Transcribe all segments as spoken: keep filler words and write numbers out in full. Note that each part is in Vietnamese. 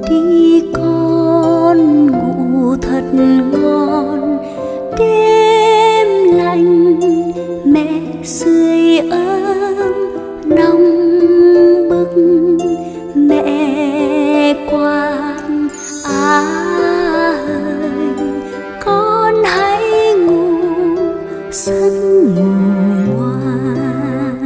đi con, ngủ thật ngon. Đêm lạnh mẹ sưởi ấm nóng bức, mẹ quạt ơi con hãy ngủ giấc ngủ ngoan.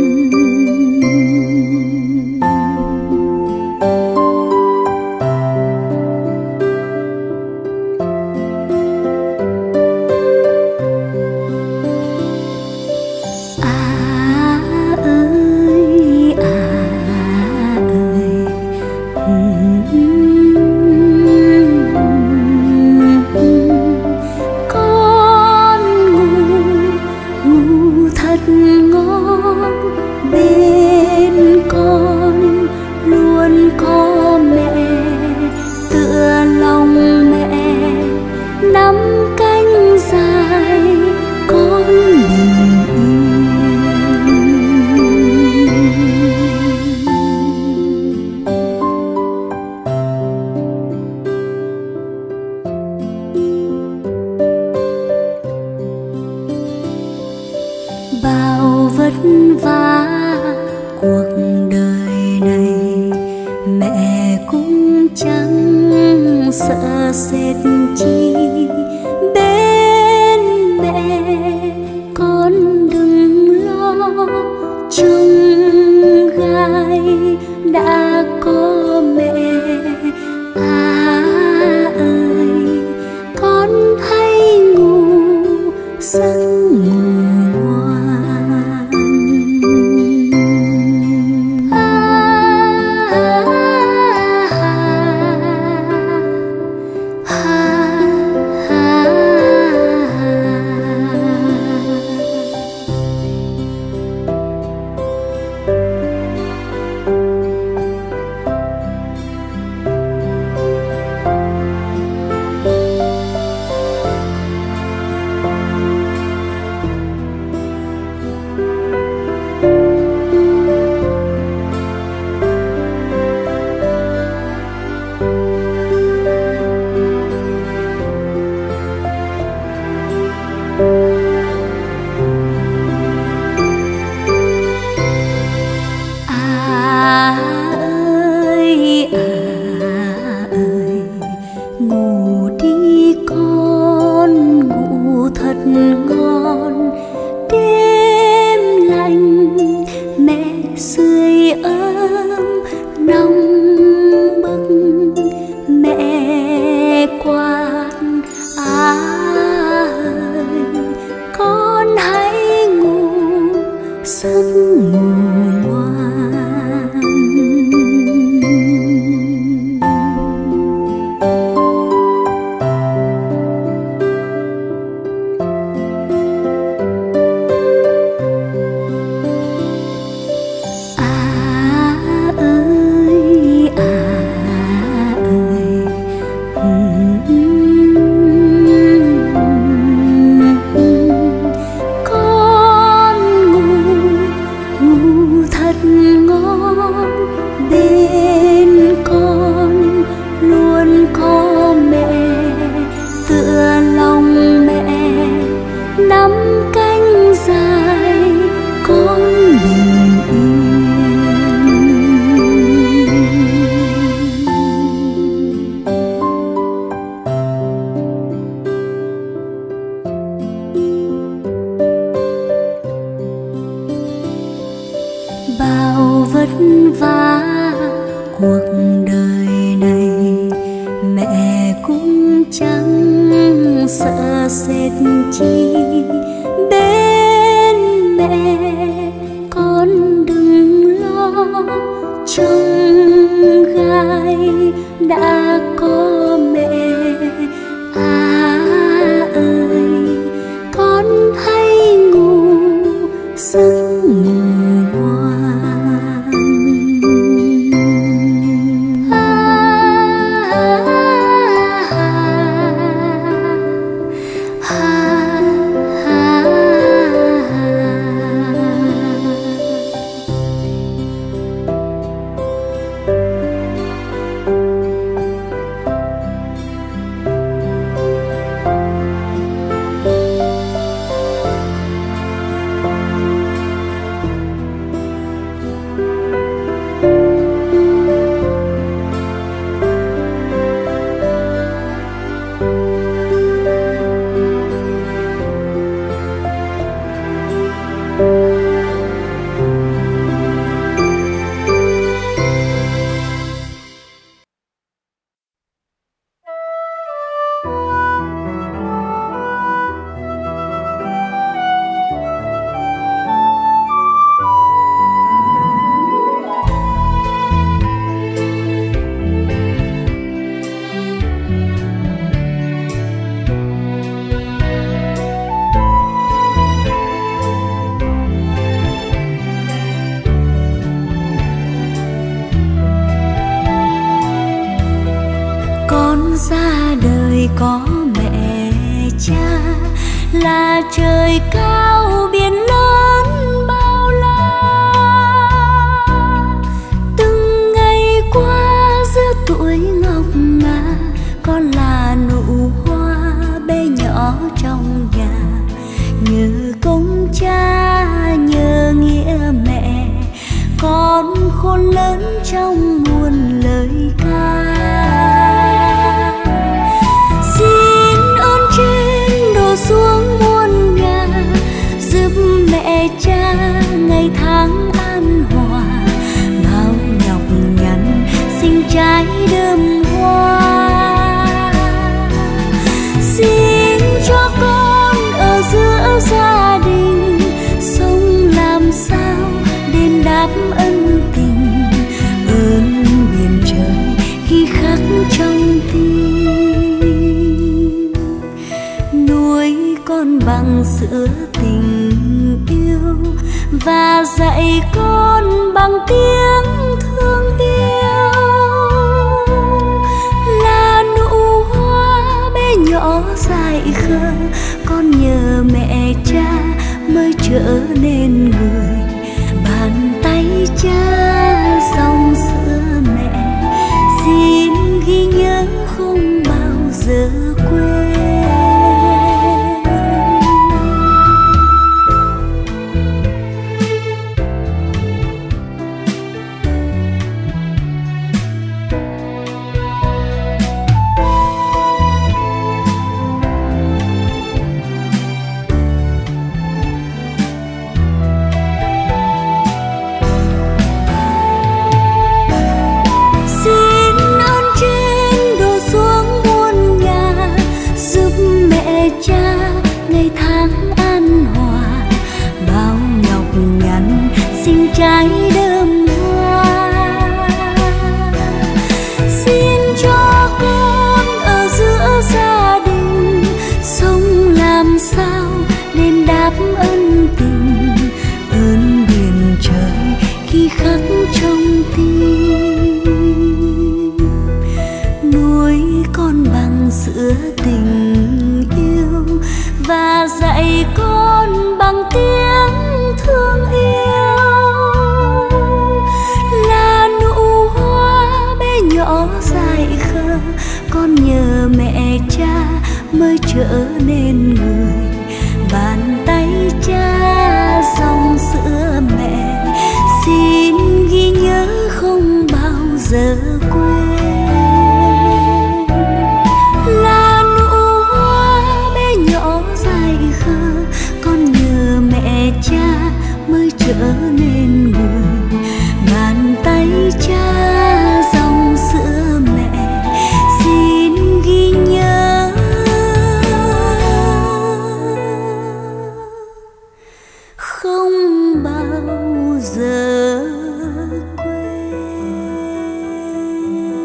Bao vất vả cuộc đời này mẹ cũng chẳng sợ sệt chi. Bên mẹ con đừng lo, trông gai đã có mẹ. À ơi con hãy ngủ giấc ngủ ngoan. Ngon đêm lạnh mẹ sưởi ấm nóng bức, mẹ quạt ơi con hãy ngủ giấc ngủ ngoan. Bao vất vả cuộc đời này mẹ cũng chẳng sợ sệt chi. Bên mẹ con đừng lo, trông gai đã có mẹ. À ơi con hãy ngủ giấc ngủ ngoan. À, à, à, ra đời có mẹ cha, là trời cao biển lớn bao la. Từng ngày qua giữa tuổi ngọc ngà, con là nụ hoa bé nhỏ trong nhà. Nhờ công cha nhờ nghĩa mẹ, con khôn lớn trong muôn lời ca. Xin ơn trên đổ xuống muôn nhà, giúp mẹ cha ngày tháng an hòa. Bao nhọc nhằn sinh trái đơm hoa. Xin cho con ở giữa gia đình, sống làm sao đền đáp ân tình. Ơn biển trời khi khắc trong tim, nuôi con bằng sữa tình yêu, và dạy con bằng tiếng thương yêu. Là nụ hoa bé nhỏ dại khờ, con nhờ mẹ cha mới trở nên người. Bàn tay cha dòng sữa mẹ, xin ghi nhớ không bao giờ quên. Trái đơm hoa, xin cho con ở giữa gia đình, sống làm sao đền đáp ân tình. Ơn biển trời khi khắc trong tim, nuôi con bằng sữa tình yêu, và dạy con bằng tiếng thương yêu. Nhỏ dại khờ, con nhờ mẹ cha mới trở nên người. Bàn tay cha dòng sữa mẹ, xin ghi nhớ không bao giờ quên. Là nụ hoa bé nhỏ dại khờ, con nhờ mẹ cha mới trở nên người. Bàn tay cha dòng sữa mẹ, xin ghi nhớ không bao giờ quên.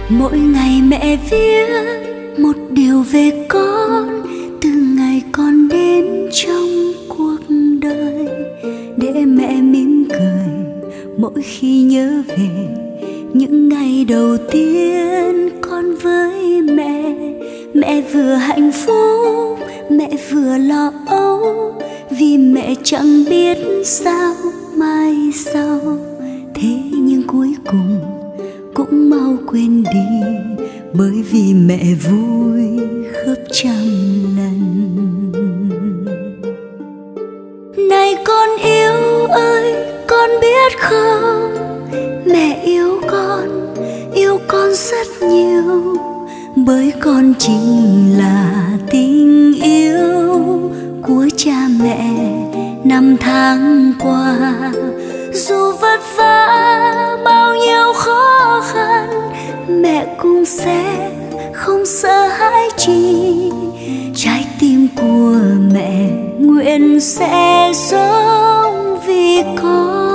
Mỗi ngày mẹ viết một điều về con, từ ngày con đến trong cuộc đời, để mẹ mỉm cười mỗi khi nhớ về những ngày đầu tiên con với mẹ. Mẹ vừa hạnh phúc, mẹ vừa lo âu, vì mẹ chẳng biết sao mai sau. Thế nhưng cuối cùng cũng mau quên đi, bởi vì mẹ vui gấp trăm lần. Này con yêu ơi, con biết không, mẹ yêu con, yêu con rất nhiều, bởi con chính là tình yêu của cha mẹ năm tháng qua. Dù vất vả bao nhiêu khó khăn, mẹ cũng sẽ không sợ hãi chi. Trái tim của mẹ nguyện sẽ sống vì con.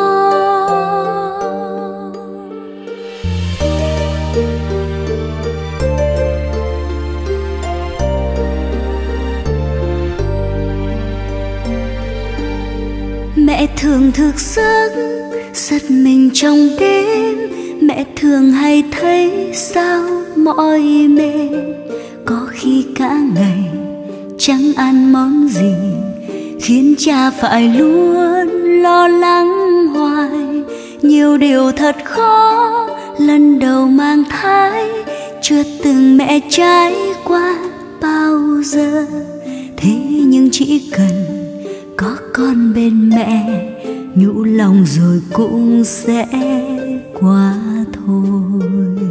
Mẹ thường thức giấc giật mình trong đêm, mẹ thường hay thấy sao mỏi mệt, có khi cả ngày chẳng ăn món gì, khiến cha phải luôn lo lắng hoài. Nhiều điều thật khó, lần đầu mang thai chưa từng mẹ trải qua bao giờ. Thế nhưng chỉ cần có con bên mẹ, nhũ lòng rồi cũng sẽ qua thôi.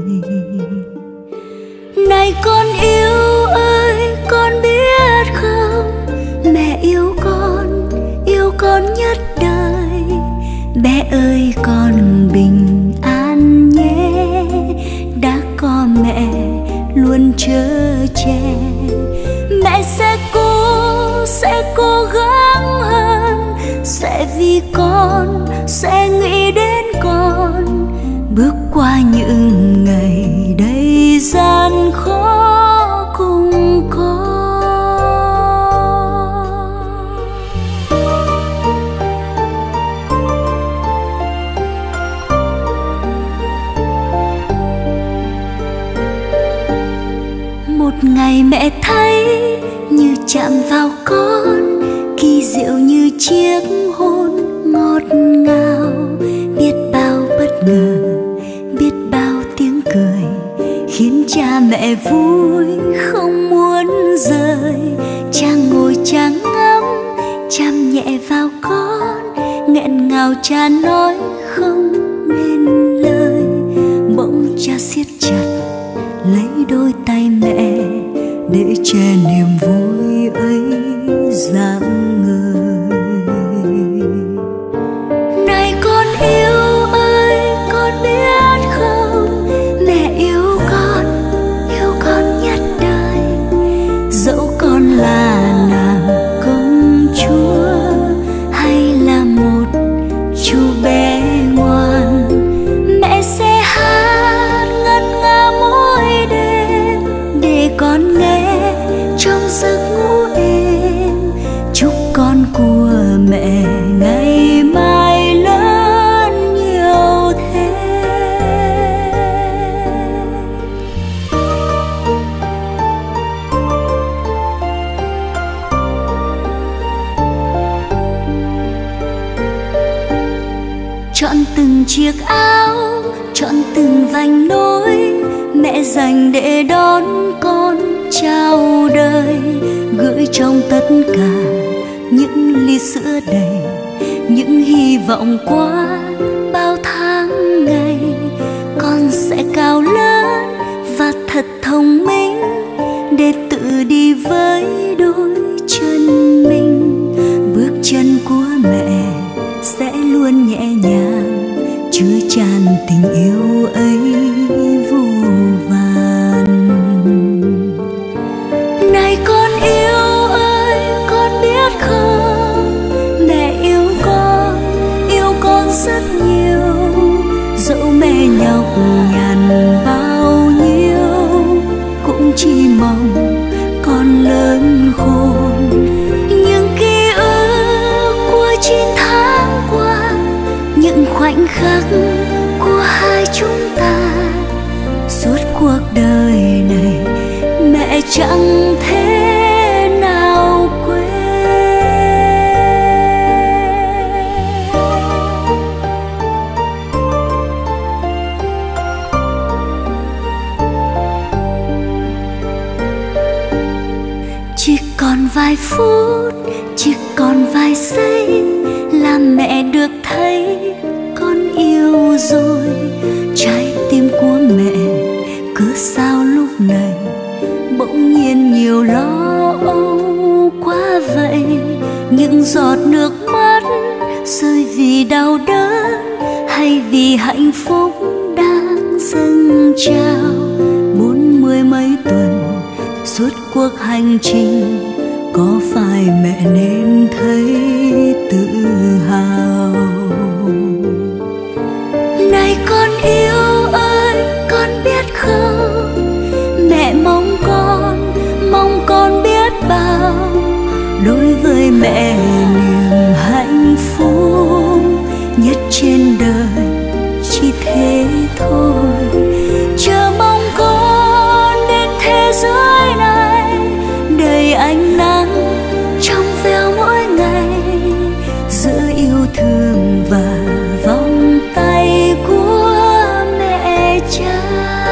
Này con yêu ơi, con biết không, mẹ yêu con, yêu con nhất đời. Bé ơi con bình an nhé, đã có mẹ luôn chở che. Mẹ sẽ cố, sẽ cố gắng hơn, sẽ vì con, sẽ nghĩ đến con, bước qua những ngày đầy gian khó cùng con. Một ngày mẹ thấy như chạm vào con, kỳ diệu như chiếc hôn ngọt ngào. Biết bao bất ngờ, biết bao tiếng cười, khiến cha mẹ vui không muốn rời. Cha ngồi cha ngắm, chạm nhẹ vào con, nghẹn ngào cha nói không nên lời. Bỗng cha siết chặt lấy đôi tay mẹ, để che niềm vui ấy rạng ngời. Này con yêu ơi, con biết không, mẹ yêu con, yêu con nhất đời. Dẫu con là nàng công chúa, hay là một chú bé ngoan, mẹ sẽ hát ngân nga mỗi đêm để con nghe trong giấc ngủ êm. Chúc con của mẹ ngày mai lớn nhiều thế. Chọn từng chiếc áo, chọn từng vành nối, mẹ dành để đón con chào đời. Gửi trong tất cả những ly sữa đầy, những hy vọng qua bao tháng ngày. Con sẽ cao lớn và thật thông minh, để tự đi với đôi chân mình. Bước chân của mẹ sẽ luôn nhẹ nhàng, chứa tràn tình yêu ấy vô vàn. Này con yêu ơi, con biết không, mẹ yêu con, yêu con rất nhiều. Dẫu mẹ nhọc nhằn bao nhiêu, khoảnh khắc của hai chúng ta. Suốt cuộc đời này mẹ chẳng thể nào quên. Chỉ còn vài phút, chỉ còn vài giây là mẹ được thấy con yêu rồi. Trái tim của mẹ cứ sao lúc này bỗng nhiên nhiều lo âu quá vậy. Những giọt nước mắt rơi vì đau đớn hay vì hạnh phúc đang dâng trào. Bốn mươi mấy tuần suốt cuộc hành trình, có phải mẹ nên thấy tự hào? Này con yêu ơi, con biết không, mẹ mong con, mong con biết bao. Đối với mẹ niềm hạnh phúc nhất trên đời chỉ thế thôi. Chờ mong con đến thế giới này đầy ánh nắng trong veo mỗi ngày, giữa yêu thương và vòng tay của mẹ cha.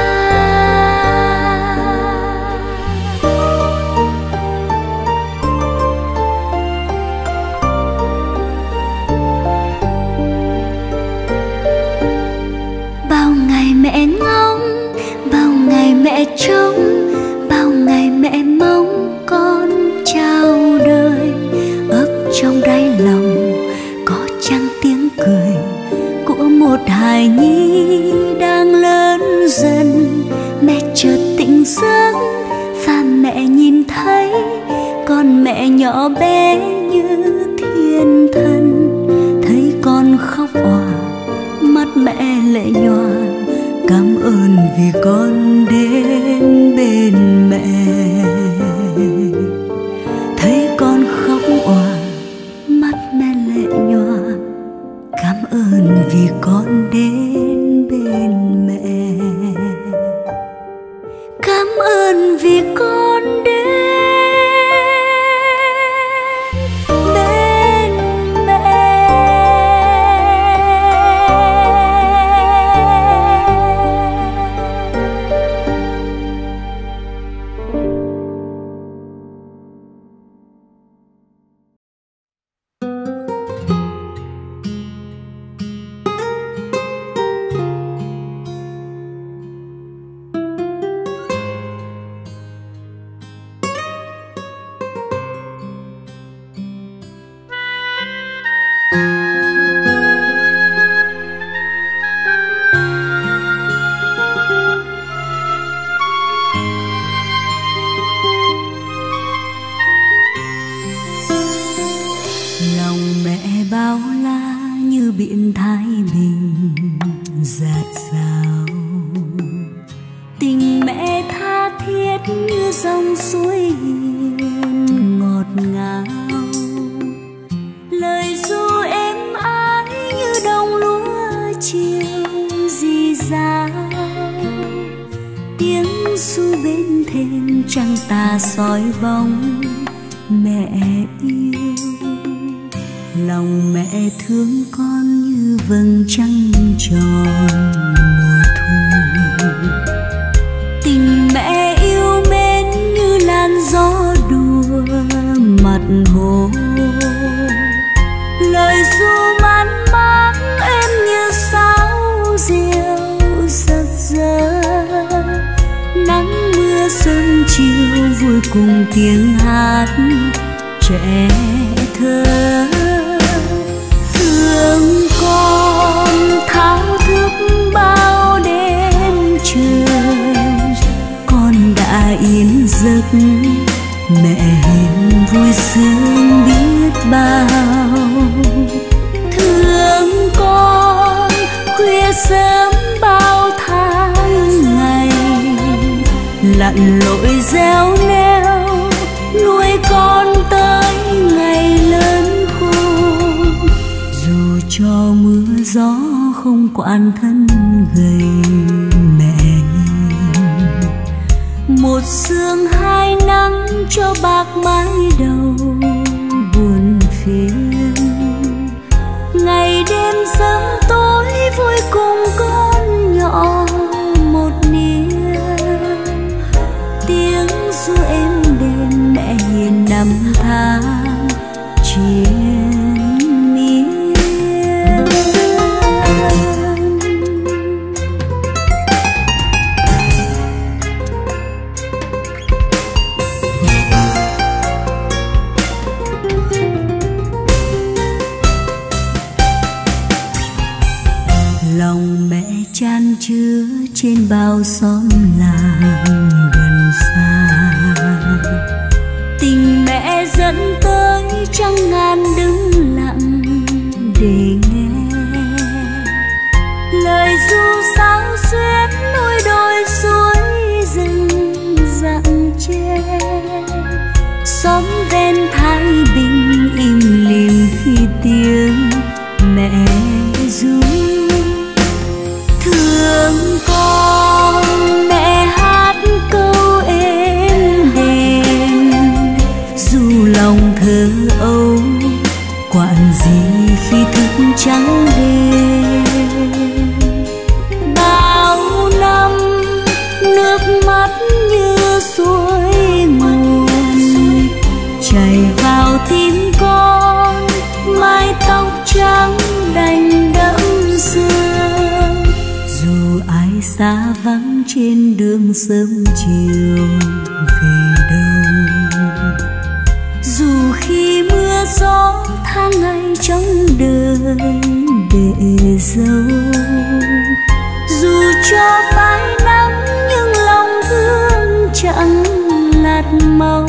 Bao ngày mẹ ngóng, bao ngày mẹ trông, bao ngày mẹ mong con chào đời. Ấp trong đáy lòng có chăng tiếng cười của một hài nhi đang lớn dần. Mẹ chợt tỉnh giấc và mẹ nhìn thấy con mẹ nhỏ bé như thiên thần. Thấy con khóc òa, mắt mẹ lệ nhòa, cảm ơn vì con đến bên mẹ. Thấy con khóc òa, mắt mẹ lệ nhòa, cảm ơn vì con đến bên mẹ. Cảm ơn vì con đến bên mẹ. Biển Thái Bình dạt dào, tình mẹ tha thiết như dòng suối hiền ngọt ngào. Lời ru êm ái như đồng lúa chiều rì rào, tiếng ru bên thềm trăng tà soi bóng mẹ yêu. Lòng mẹ thương con như vầng trăng tròn mùa thu. Tình mẹ yêu mến như làn gió đùa mặt hồ. Lời ru man mác em như sáo diều giật giơ. Nắng mưa xuân chiều vui cùng tiếng hát trẻ thơ. Thương con thao thức bao đêm trường, con đã yên giấc mẹ hiền vui sướng biết bao. Thương con khuya sớm bao tháng ngày, lặn lội gieo neo nuôi con tới ngày lớn khôn. Dù cho mưa gió không quản thân gầy mẹ hiền. Một sương hai nắng cho bạc mái đầu buồn phiền. Ngày đêm sớm tối vui cùng con nhỏ một niên. Tiếng ru êm đềm mẹ hiền năm tháng triền miên. Lòng mẹ chan chứa trên bao xóm làng gần xa. Tình mẹ dẫn tới trăng ngàn đứng lặng để nghe. Lời ru sáo xuyến núi đồi suối rừng rặng tre. Xóm ven Thái Bình im lìm khi tiếng mẹ ru. Thương con mẹ hát câu êm đềm. Dù lòng thơ âu quản gì khi thức trắng đêm. Bao năm nước mắt như suối nguồn chảy vào tim con. Mái tóc trắng đành đẫm sương. Dù ai xa vắng trên đường sớm chiều về đâu. Dù khi mưa gió tháng ngày trong đời để dâu. Dù cho phai nắng nhưng lòng thương chẳng lạt màu.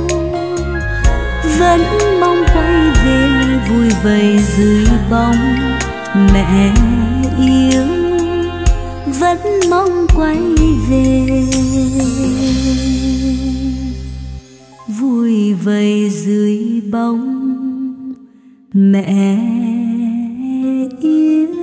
Vẫn mong quay về vui vầy dưới bóng mẹ yêu. Vẫn mong quay về vui vầy dưới bóng mẹ yêu.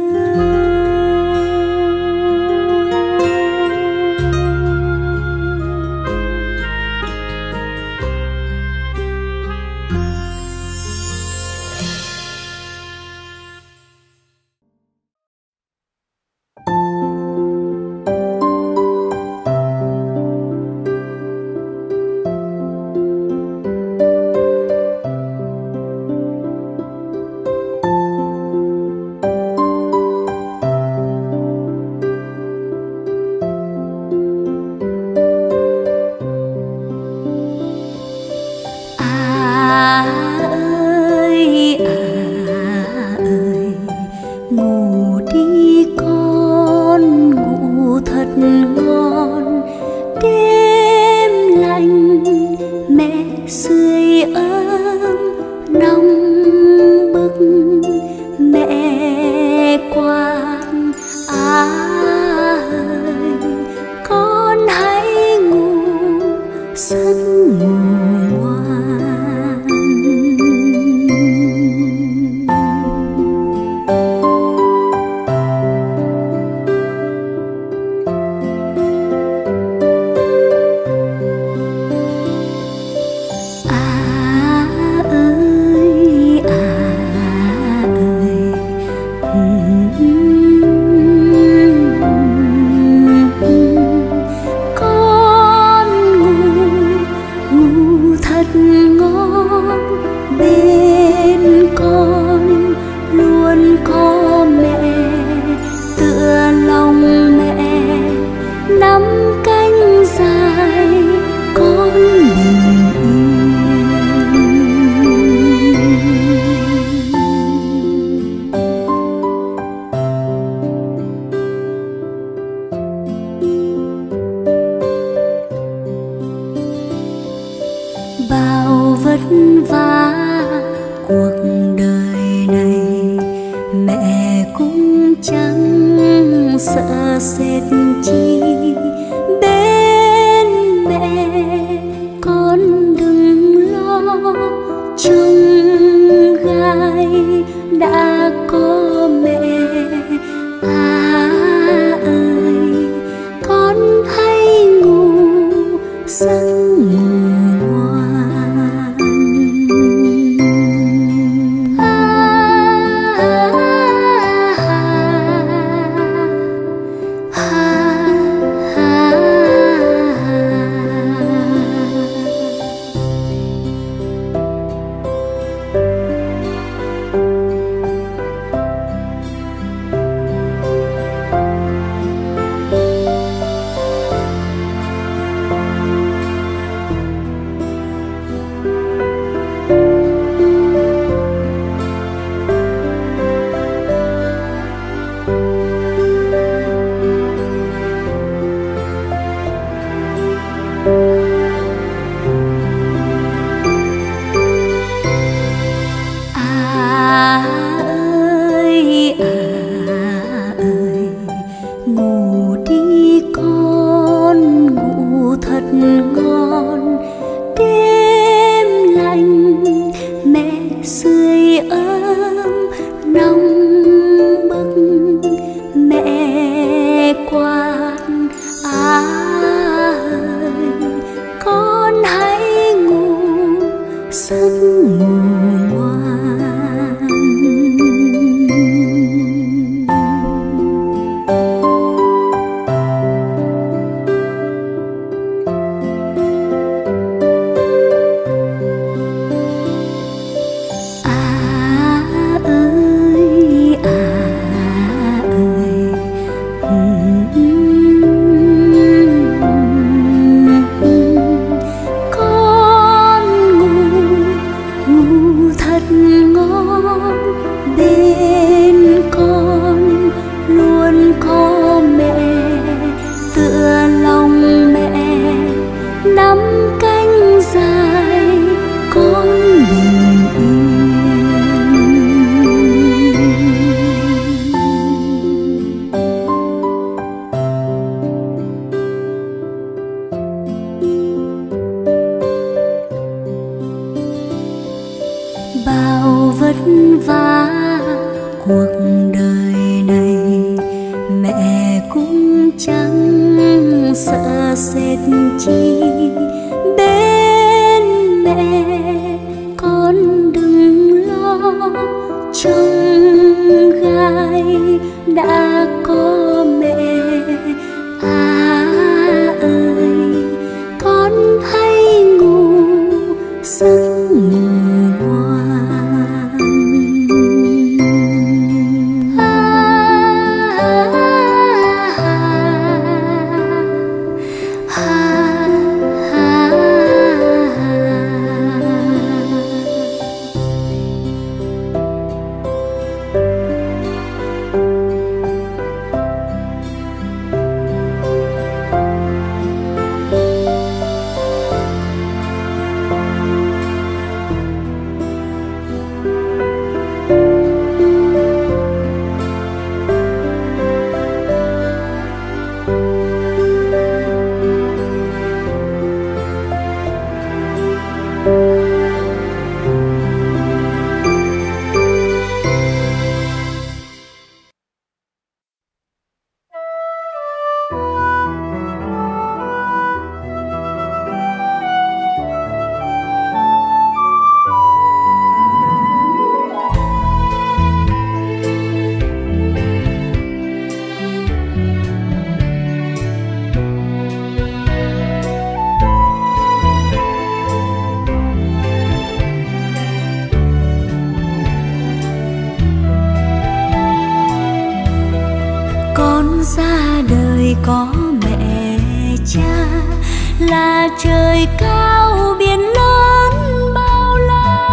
là trời cao biển lớn bao la.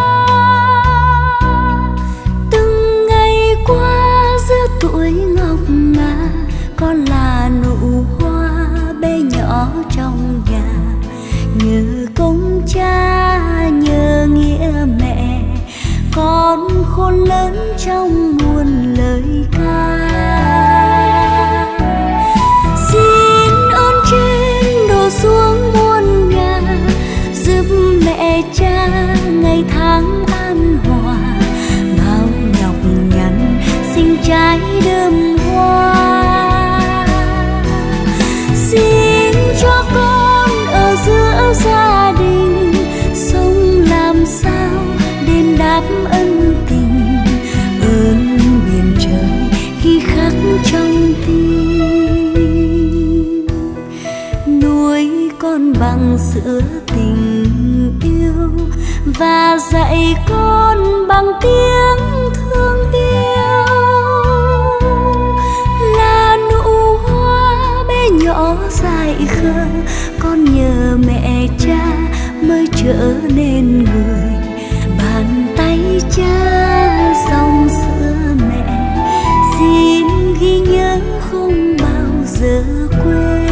Từng ngày qua giữa tuổi ngọc ngà, con là nụ hoa bé nhỏ trong nhà. Nhờ công cha nhờ nghĩa mẹ, con khôn lớn trong muôn lời ca. Xin ơn trên đổ xuống muôn nhà, giúp mẹ cha ngày tháng an hòa. Bao nhọc nhằn sinh trái đơm hoa. Xin cho con ở giữa gia đình, sống làm sao đền đáp ân tình. Ơn biển trời khi khắc trong tim, nuôi con bằng sữa tình yêu và dạy con bằng tiếng thương yêu. Là nụ hoa bé nhỏ dại khờ, con nhờ mẹ cha mới trở nên người. Bàn tay cha dòng sữa mẹ, xin ghi nhớ không bao giờ quên.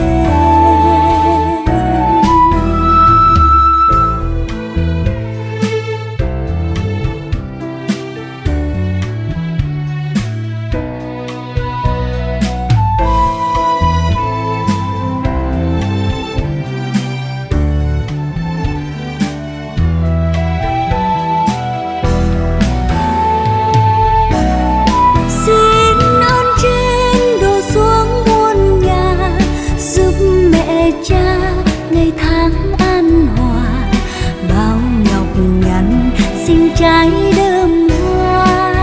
Trái đơm hoa,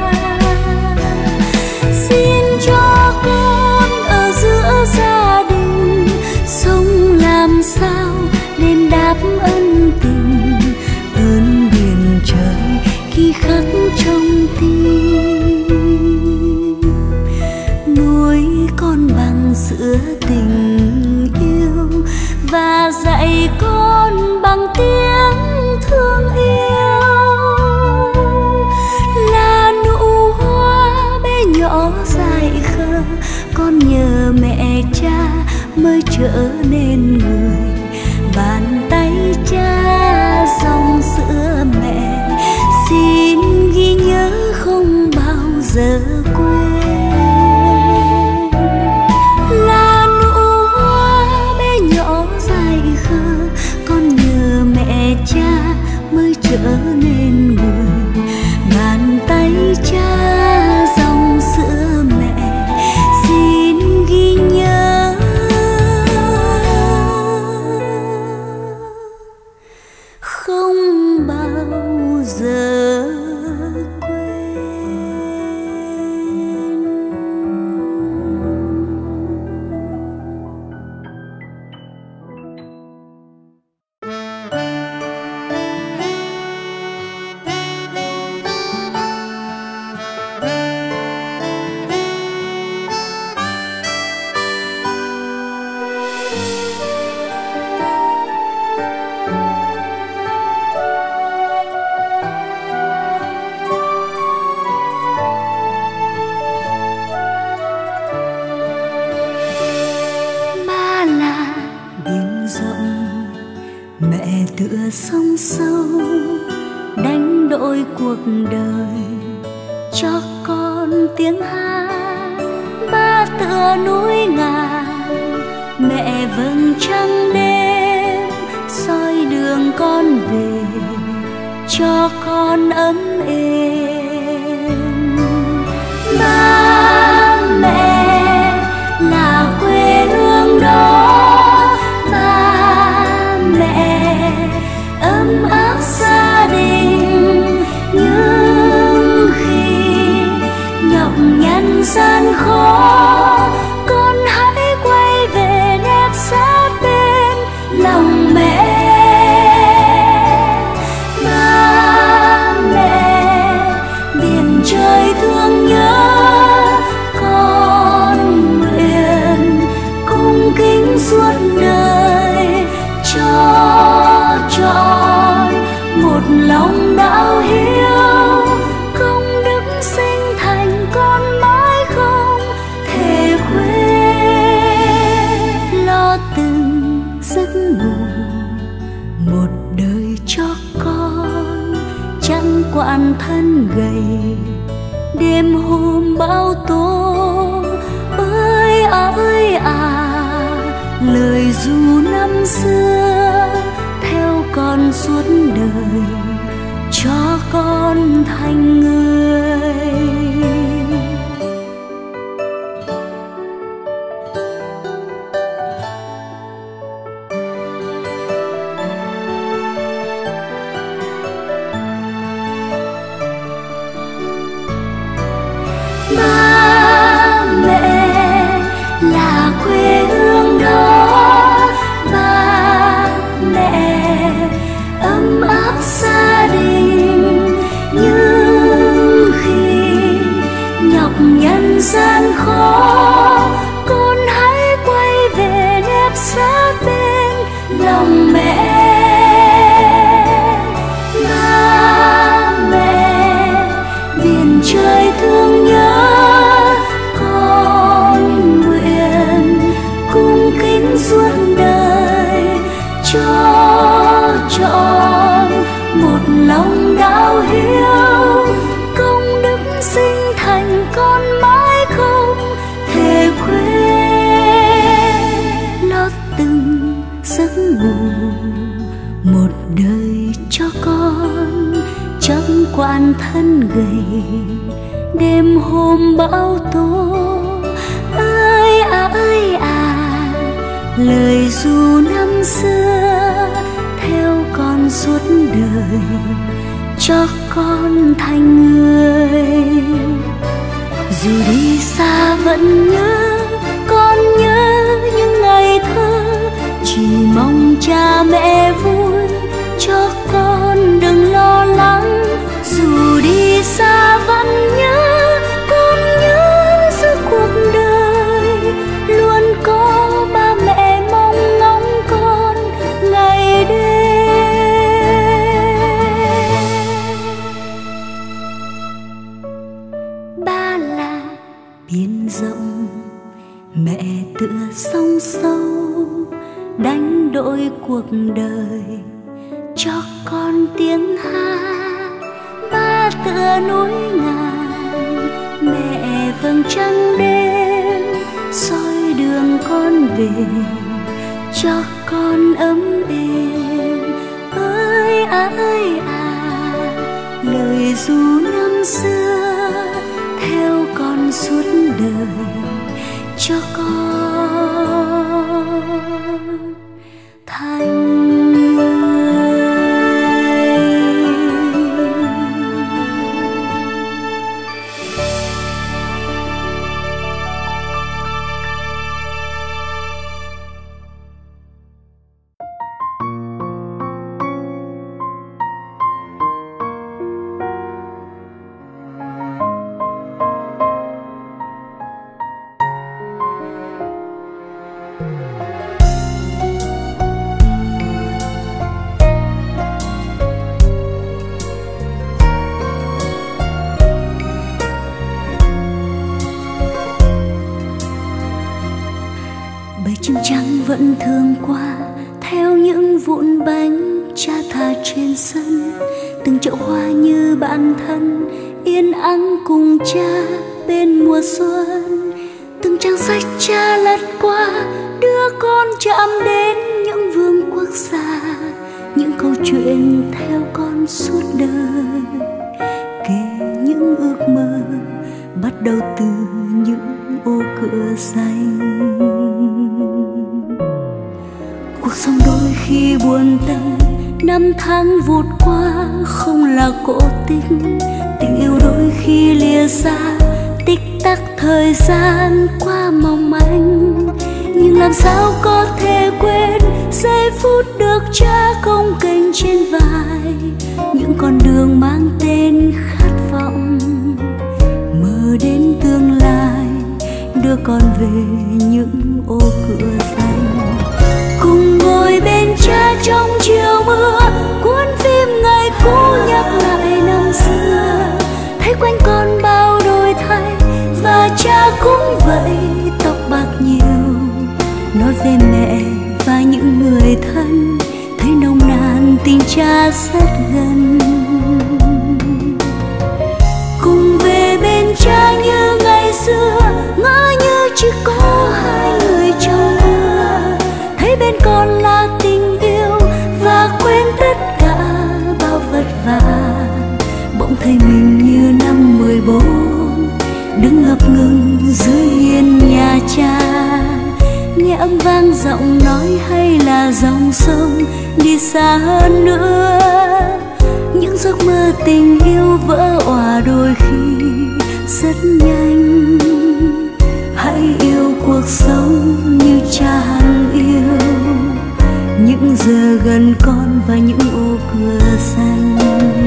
xin cho con ở giữa gia đình, sống làm sao đền đáp ân tình. Ơn biển trời khi khắc trong tim, nuôi con bằng sữa tình yêu và dạy con bằng tiếng thương yêu. Nhỏ dại khờ, con nhờ mẹ cha mới trở nên người. Bàn tay cha dòng sữa mẹ, xin ghi nhớ không bao giờ quên. Là nụ hoa bé nhỏ dại khờ, con nhờ mẹ cha mới trở nên người. Bàn tay cha dòng sữa mẹ, xin ghi nhớ không bao giờ quên. Tựa sông sâu đánh đổi cuộc đời cho con tiếng hát. Ba tựa núi ngàn mẹ vầng trăng đêm soi đường con về cho con ấm êm. Ba mẹ là quê hương đó, ấm áp gia đình. Nhưng khi nhọc nhằn gian khó, con hãy quay về nép sát bên lòng mẹ. Ba mẹ biển trời thương nhớ, con nguyện cung kính suốt đời toàn thân gầy. Đêm hôm bão tố ơi à ơi à, lời ru năm xưa theo con suốt đời, cho con thành người. Ba mẹ là quê hương đó, ba mẹ ấm áp gia đình. Nhưng khi nhọc nhằn gian khó, con hãy quay về nép sát bên lòng mẹ. Ba mẹ biển trời thương nhớ, con nguyện cung kính suốt đời, cho trọn một lòng đạo hiếu. Công đức sinh thành con mãi không thể quên, lót từng giấc ngủ một đời cho con, chẳng quản thân gầy. Đêm hôm bão tố ơi à ơi à, lời ru năm xưa theo con suốt đời, cho con thành người. Dù đi xa vẫn nhớ, con nhớ những ngày thơ, chỉ mong cha mẹ vui, cho con đừng lo lắng. Dù đi xa vẫn nhớ, con nhớ giữa cuộc đời luôn có ba mẹ mong ngóng con ngày đêm. Ba là biển rộng, mẹ tựa sông sâu, đánh đổi cuộc đời cho con tiếng hát. Ba tựa núi ngàn, mẹ vầng trăng đêm, soi đường con về cho con ấm êm. Ơi à ơi à, lời ru năm xưa theo con suốt đời, cho con thành chim trắng vẫn thường qua theo những vụn bánh cha thả trên sân. Từng chậu hoa như bạn thân yên ắng cùng cha bên mùa xuân. Từng trang sách cha lật qua đưa con chạm đến những vương quốc gia, những câu chuyện theo con suốt đời, kể những ước mơ bắt đầu từ những ô cửa xanh. Cuộc sống đôi khi buồn tênh, năm tháng vụt qua không là cổ tích. Tình yêu đôi khi lìa xa, tích tắc thời gian qua mong manh. Nhưng làm sao có thể quên giây phút được cha cong kênh trên vai, những con đường mang tên khát vọng, mơ đến tương lai đưa con về những ô cửa xanh. Cùng ngồi bên cha trong chiều mưa, cuốn phim ngày cũ nhắc lại năm xưa. Thấy quanh con bao đổi thay và cha cũng vậy, tóc bạc nhiều. Nói về mẹ và những người thân, thấy nồng nàn tình cha rất gần. giọng nói hay là dòng sông đi xa hơn nữa. Những giấc mơ tình yêu vỡ òa đôi khi rất nhanh. Hãy yêu cuộc sống như cha hằng yêu những giờ gần con và những ô cửa xanh.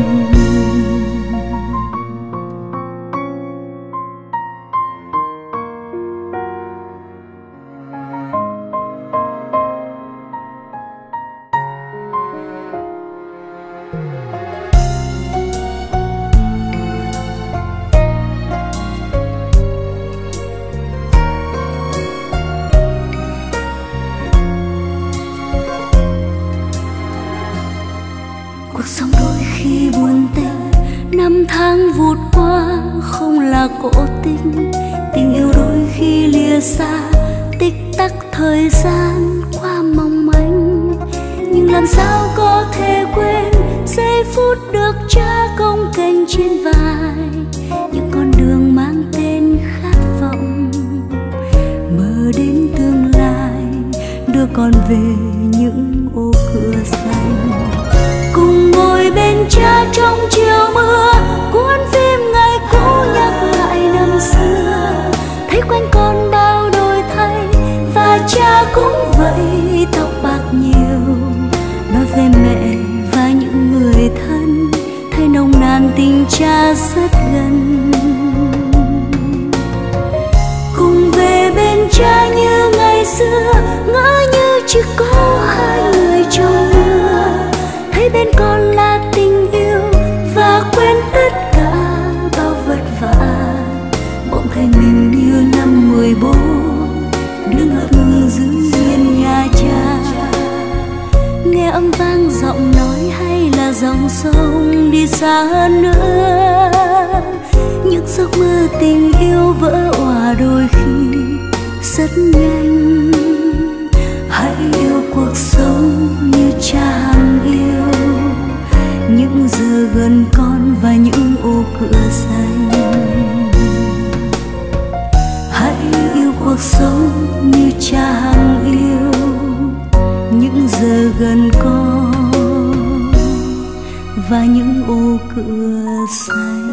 Cuộc sống đôi khi buồn tênh, năm tháng vụt qua không là cố tình. Tình yêu đôi khi lìa xa, tích tắc thời gian qua mong manh. Nhưng làm sao có thể quên giây phút được cha cồng kềnh trên vai, những con đường mang tên khát vọng, mơ đến tương lai đưa con về những ô cửa xanh. Cùng ngồi bên cha trong chiều mưa, cuốn phim ngày cũ nhắc lại năm xưa. Thấy quanh con bao đổi thay và cha cũng vậy, tóc bạc nhiều. Nói về mẹ và những người thân, thấy nồng nàn tình cha rất gần. Cùng về bên cha như ngày xưa, ngỡ như chỉ có hai người trong mưa. Thấy bên con là tình yêu và quên tất cả bao vất vả. Bỗng thấy mình như năm mười bốn, đứng ngập ngừng giữ hiên nhà cha. Nghe âm vang giọng nói hay là dòng sông đi xa hơn nữa. Những giấc mơ tình yêu vỡ òa đôi khi rất nhanh. Hãy yêu cuộc sống như cha hằng yêu những giờ gần con và những ô cửa xanh. Hãy yêu cuộc sống như cha hằng yêu những giờ gần con và những ô cửa xanh.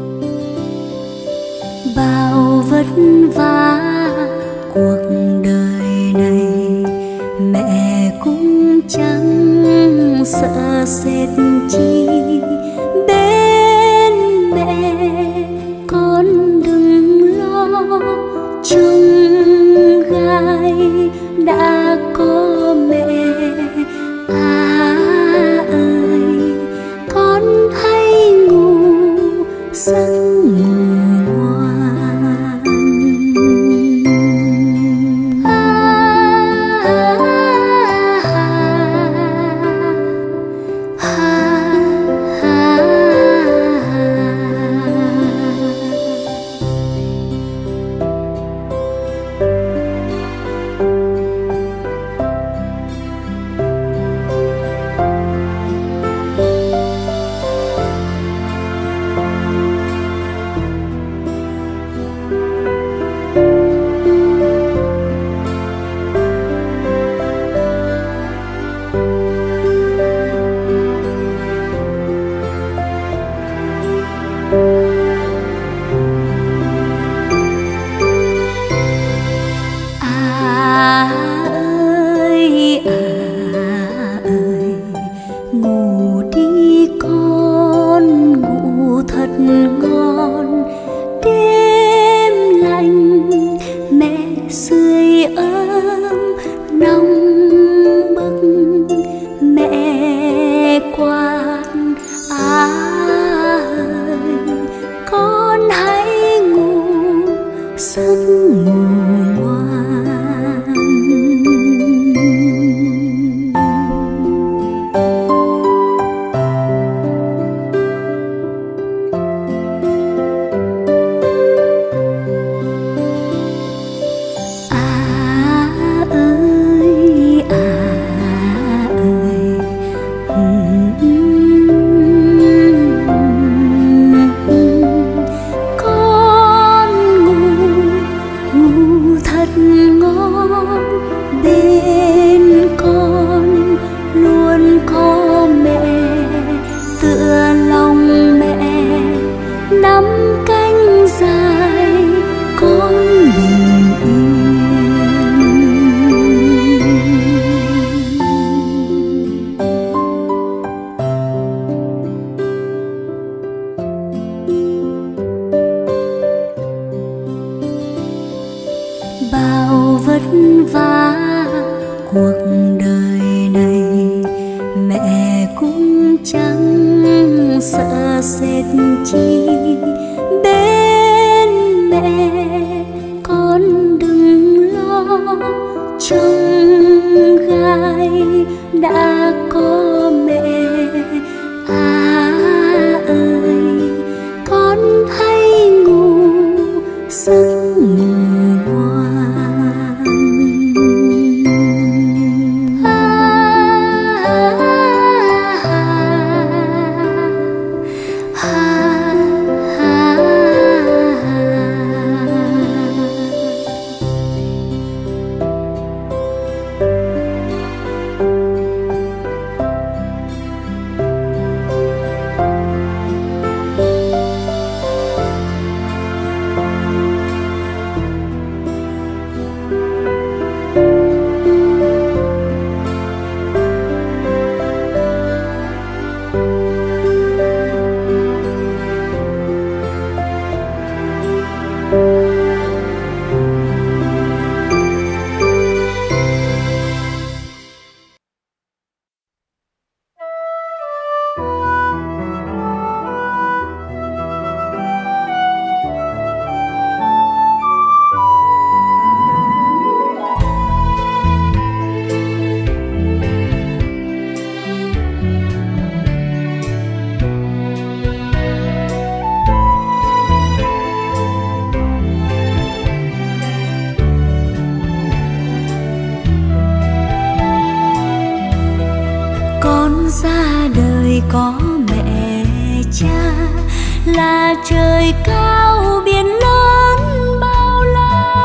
Bao vất vả cuộc đời đã có mẹ. À ơi, con hãy ngủ giấc ngủ ngoan. À, à, à, à, à. À ơi, à ơi, ngủ đi con, ngủ thật ngon. Đêm lạnh mẹ sưởi ấm nóng bức, mẹ quạt. À ơi, con hãy ngủ giấc ngủ ngoan. À ơi, à ơi, con ngủ ngủ thật ngon. Bên con luôn có mẹ, tựa lòng mẹ nắm cánh dài con bình yên. Bao vất vả cuộc đời này, mẹ cũng chẳng sợ sệt chi. Bên mẹ con đừng lo, trông gai đã có mẹ. À ơi, con hãy ngủ giấc ngủ ngoan. À, à, à, à, à. Ra đời có mẹ cha, là trời cao biển lớn bao la.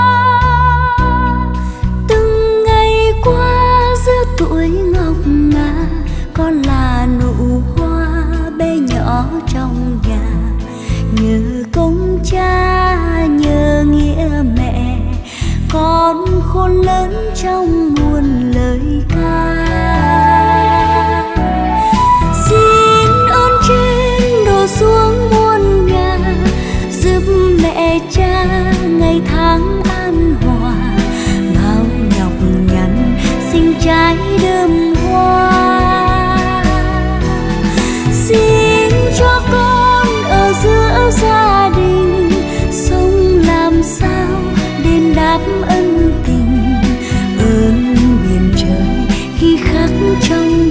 Từng ngày qua giữa tuổi ngọc ngà, con là nụ hoa bé nhỏ trong nhà. Nhờ công cha, nhờ nghĩa mẹ, con khôn lớn trong muôn lời ca. Xuống muôn nhà, giúp mẹ cha ngày tháng an hòa. Bao nhọc trong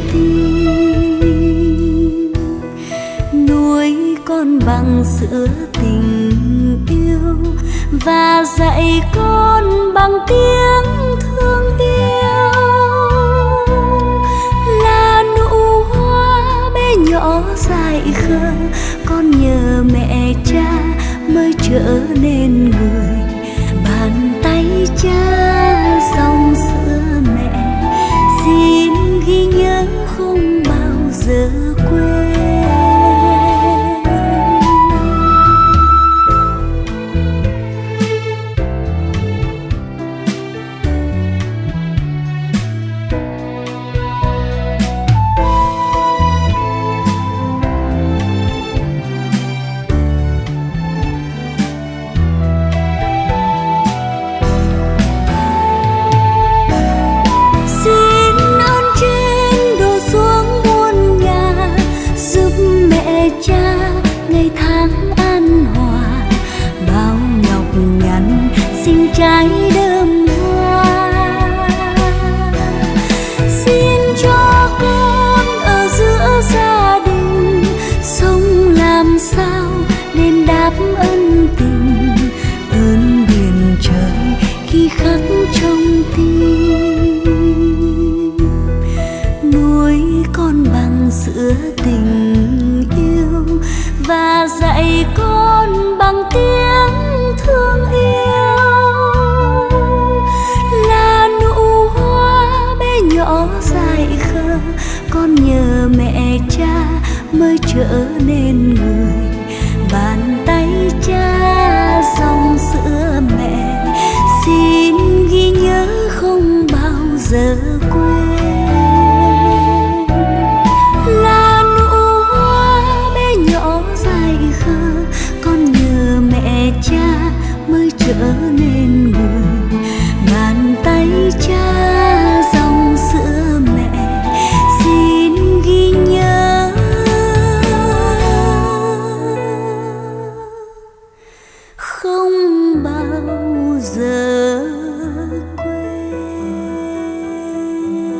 tim, nuôi con bằng sữa tình yêu và dạy con bằng tiếng thương yêu. Là nụ hoa bé nhỏ dại khờ, con nhờ mẹ cha mới trở nên người. Bàn tay cha dòng sữa mẹ, xin ghi nhớ không bao giờ quên. Trái đơm hoa xin cho con ở giữa gia đình, sống làm sao đền đáp ân tình, ơn biển trời khi khắc trong tim. Nuôi con bằng sữa tình yêu và dạy con bằng tiếng thương yêu. Nhỏ dại khờ, con nhờ mẹ cha mới trở nên người. Bàn tay cha dòng sữa mẹ, xin ghi nhớ không bao giờ quên. Là nụ hoa bé nhỏ dại khờ, con nhờ mẹ cha mới trở nên người. Bàn tay cha dòng sữa mẹ, xin ghi nhớ không bao giờ quên.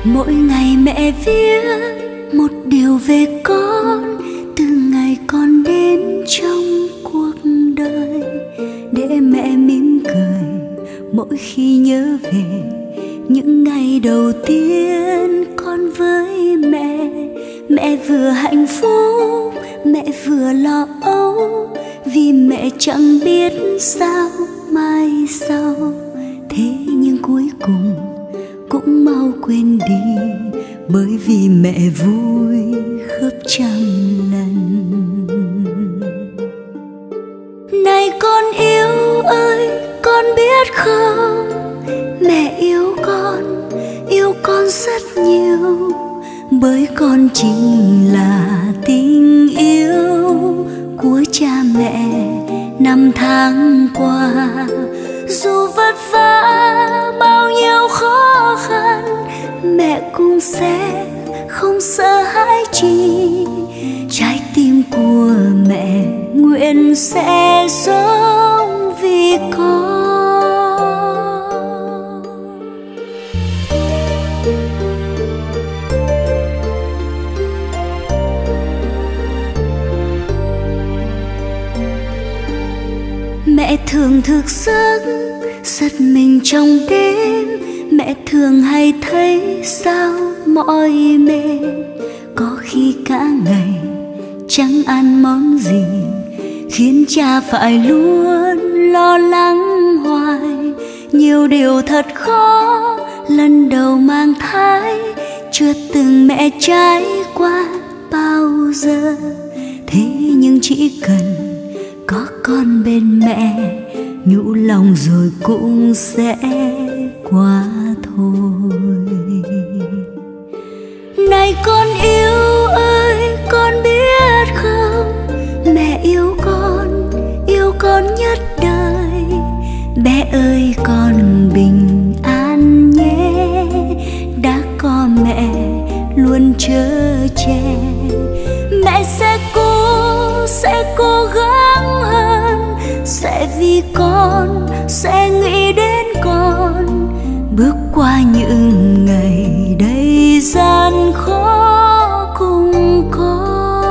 Mỗi ngày mẹ viết một điều về con, từ ngày con đến trong cuộc đời, để mẹ mỉm cười mỗi khi nhớ về những ngày đầu tiên con với mẹ. Mẹ vừa hạnh phúc, mẹ vừa lo âu, vì mẹ chẳng biết sao mai sau. Thế nhưng cuối cùng cũng mau quên đi, bởi vì mẹ vui gấp trăm lần. Này con yêu ơi, con biết không, mẹ yêu con, yêu con rất nhiều, bởi con chính là tình yêu của cha mẹ năm tháng qua. Dù vất vả bao nhiêu khó khăn, mẹ cũng sẽ không sợ hãi chi. Trái tim của mẹ nguyện sẽ sống vì con. Mẹ thường thức giấc giật mình trong đêm, mẹ thường hay thấy sao mỏi mệt. Có khi cả ngày chẳng ăn món gì, khiến cha phải luôn lo lắng hoài. Nhiều điều thật khó lần đầu mang thai, chưa từng mẹ trải qua bao giờ. Thế nhưng chỉ cần có con bên mẹ, nhũ lòng rồi cũng sẽ qua thôi. Này con yêu ơi, con biết không, mẹ yêu con, yêu con nhất đời. Bé ơi con bình an nhé, đã có mẹ luôn chở che. Mẹ sẽ cố, sẽ cố gắng hơn, sẽ vì con, sẽ nghĩ đến con, bước qua những ngày đầy gian khó cùng con.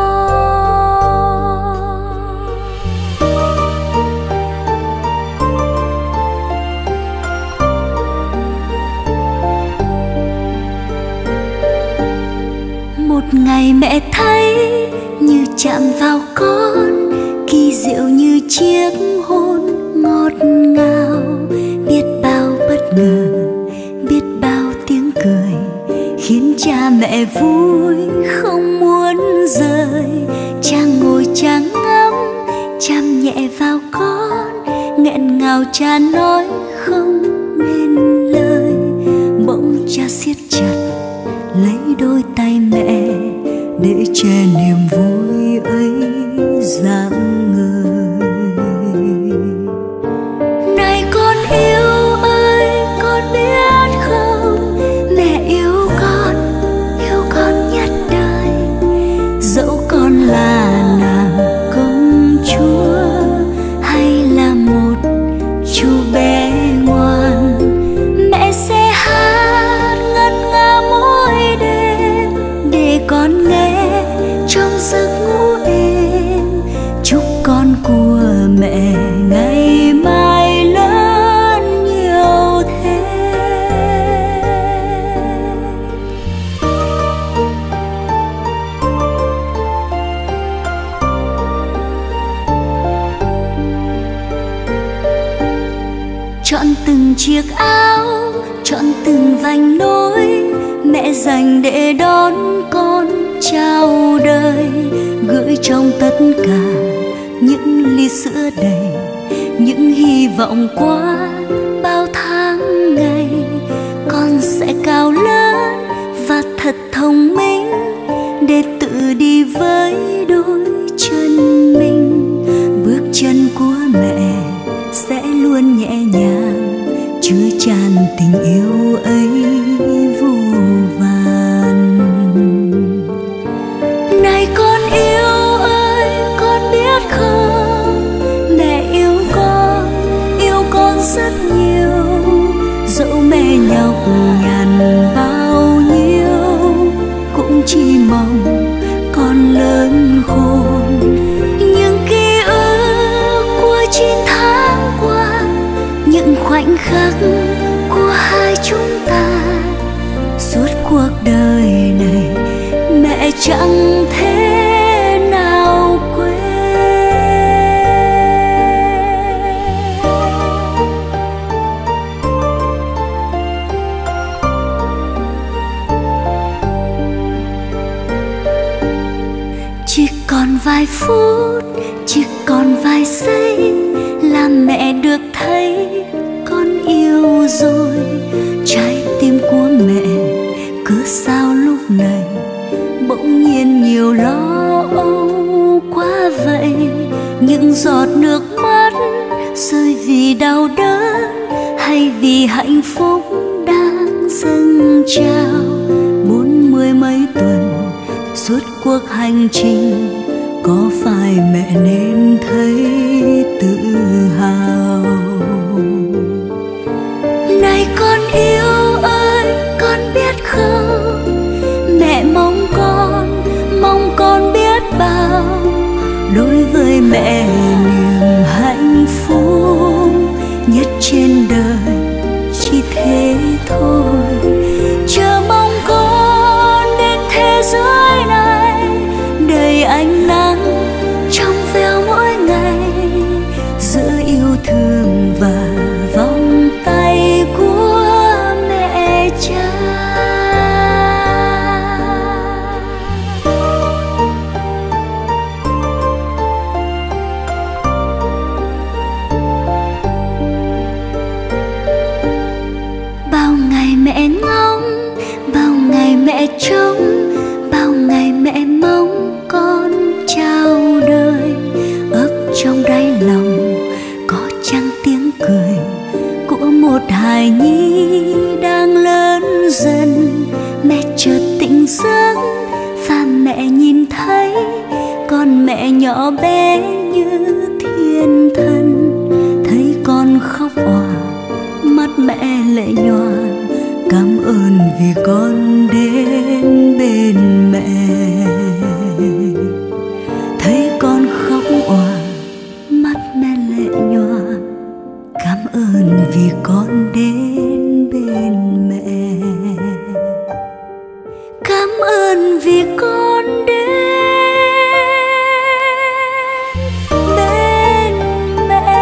Một ngày mẹ thấy như chạm vào con, kỳ diệu như chiếc hôn ngọt ngào. Biết bao bất ngờ, biết bao tiếng cười, khiến cha mẹ vui không muốn rời. Cha ngồi cha ngắm, chạm nhẹ vào con, nghẹn ngào cha nói không nên lời. Bỗng cha siết chặt lấy đôi tay mẹ, để che niềm vui ấy rạng ngời. Này con yêu ơi, con biết không, mẹ yêu con, yêu con nhất đời. Dẫu con là nàng công chúa, hay là một chú bé ngoan, mẹ sẽ hát ngân nga mỗi đêm để con nghe trong giấc ngủ êm. Chúc con của mẹ ngày mai lớn nhiều thế. Chọn từng chiếc áo, chọn từng vành nối, mẹ dành để đón con chào đời. Gửi trong tất cả những ly sữa đầy, những hy vọng qua bao tháng ngày. Con sẽ cao lớn và thật thông minh, để tự đi với đôi chân mình. Bước chân của mẹ sẽ luôn nhẹ nhàng, chứa tràn tình yêu ấy vô vàn. Này con yêu ơi, con biết không, mẹ yêu con, yêu con rất nhiều. Dẫu mẹ nhọc nhằn bao nhiêu, của hai chúng ta. Suốt cuộc đời này mẹ chẳng thể nào quên. Chỉ còn vài phút, chỉ còn vài giây là mẹ được thấy con yêu rồi. Trái tim của mẹ cứ sao lúc này bỗng nhiên nhiều lo âu quá vậy. Những giọt nước mắt rơi vì đau đớn hay vì hạnh phúc đang dâng trào. Bốn mươi mấy tuần suốt cuộc hành trình, có phải mẹ nên thấy tự hào? Này con yêu ơi, con biết không, mẹ mong con, mong con biết bao. Đối với mẹ niềm hạnh phúc nhất trên đời chỉ thế thôi. Chờ mong con đến thế giới này đầy ánh nắng trong veo mỗi ngày, giữa yêu thương và vòng tay của mẹ cha. Bao ngày mẹ ngóng, bao ngày mẹ trông, bao ngày mẹ mong con chào đời. Ấp trong đáy lòng có chăng tiếng cười của một hài nhi đang lớn dần. Mẹ chợt tỉnh giấc và mẹ nhìn thấy con mẹ nhỏ bé như thiên thần. Thấy con khóc òa, mắt mẹ lệ nhòa, cảm ơn vì con đến bên mẹ. Thấy con khóc òa, mắt mẹ lệ nhòa, cảm ơn vì con đến bên mẹ. Cảm ơn vì con đến bên mẹ.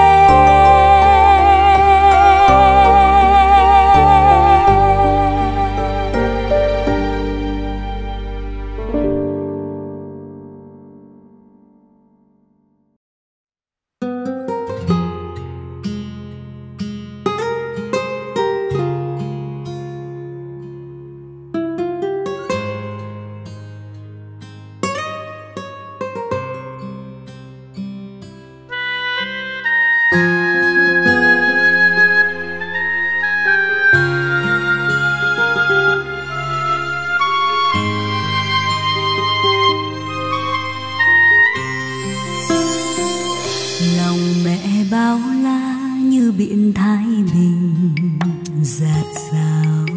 Biển Thái Bình dạt dào,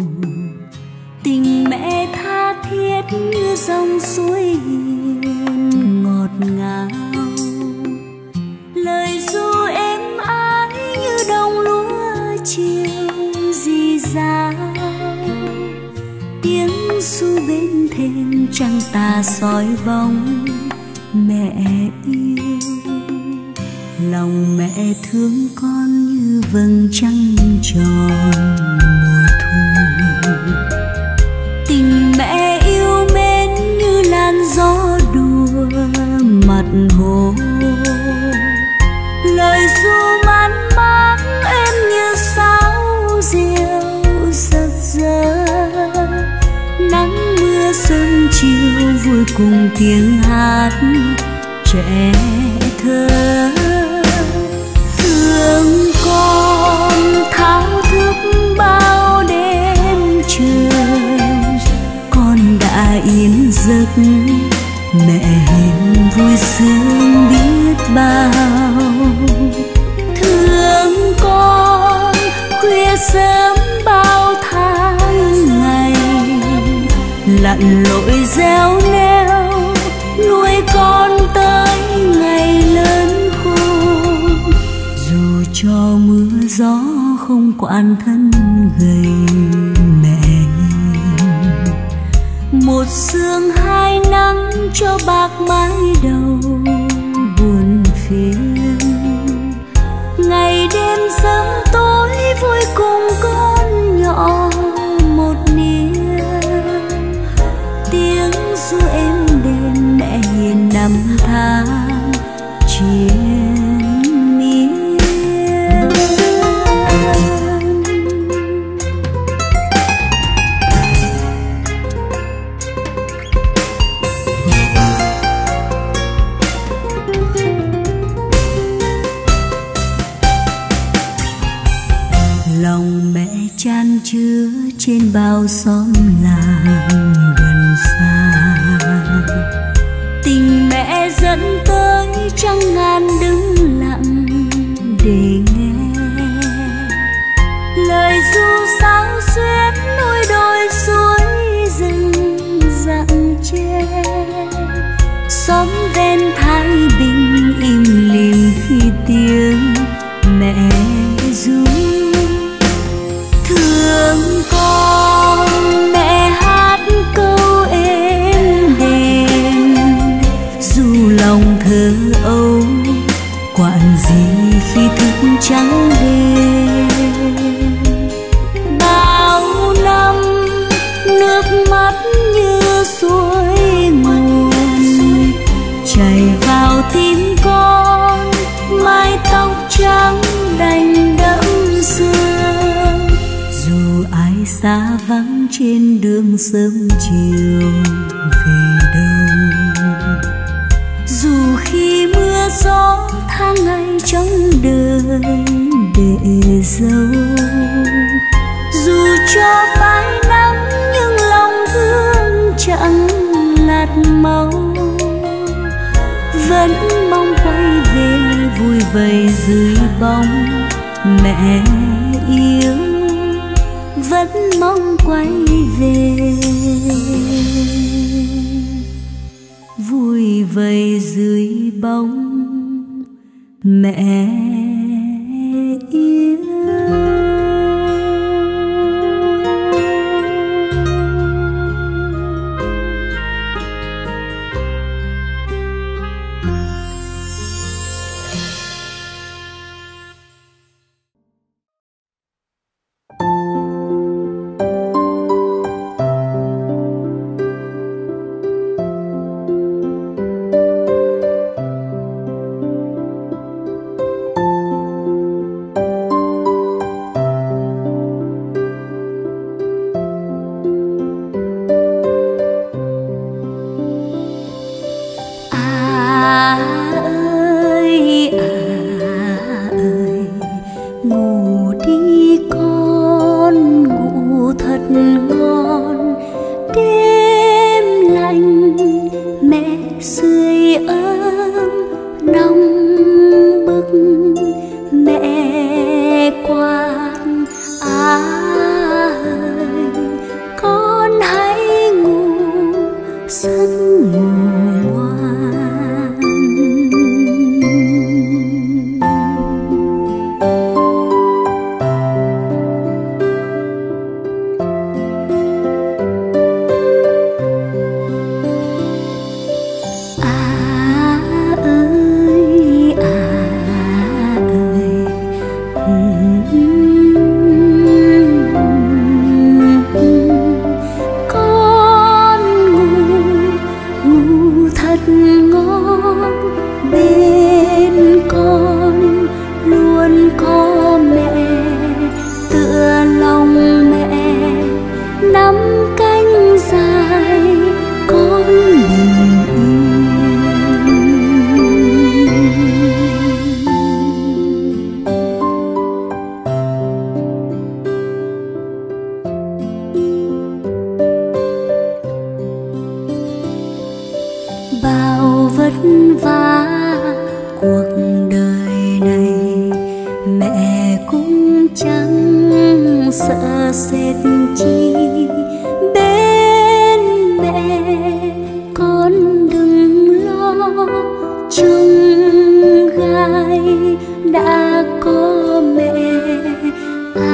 tình mẹ tha thiết như dòng suối hiền ngọt ngào. Lời ru êm ái như đồng lúa chiều rì rào, tiếng ru bên thềm trăng tà soi bóng mẹ yêu. Lòng mẹ thương con như vầng trăng tròn mùa thu. Tình mẹ yêu mến như làn gió đùa mặt hồ. Lời ru man mác em như sáo diều giật giơ. Nắng mưa sớm chiều vui cùng tiếng hát trẻ thơ. Thương con thao thức bao đêm trường, con đã yên giấc mẹ hiền vui sướng biết bao. Thương con khuya sớm bao tháng ngày, lặn lội gieo neo nuôi con tới ngày lớn khôn. Dù cho mưa gió không quản thân gầy mẹ hiền. Một sương hai nắng cho bạc mái đầu buồn phiền. Ngày đêm sớm tối vui cùng con nhỏ một niên. Tiếng ru êm đềm mẹ hiền năm tháng triền miên. Lòng mẹ chan chứa trên bao xóm làng gần xa. Tình mẹ dẫn tới trăm ngàn đứng lặng để nghe lời ru sáo xuyến núi đồi suối rừng rặng tre. Xóm ven Thái Bình im lìm khi tiếng mẹ ru. Thương con mẹ hát câu êm đềm, dù lòng thơ âu quản gì khi thức trắng đêm. Bao năm nước mắt như suối nguồn chảy vào tim con, mái tóc trắng đành đẫm sương. Dù ai xa vắng trên đường sớm chiều về đâu, dù khi mưa gió tháng ngày trong đời để dâu, dù cho phai nắng nhưng lòng thương chẳng lạt màu, vẫn mong quay về vui vầy dưới bóng mẹ yêu, vẫn mong quay về vui vầy dưới bóng mẹ yêu. đã có mẹ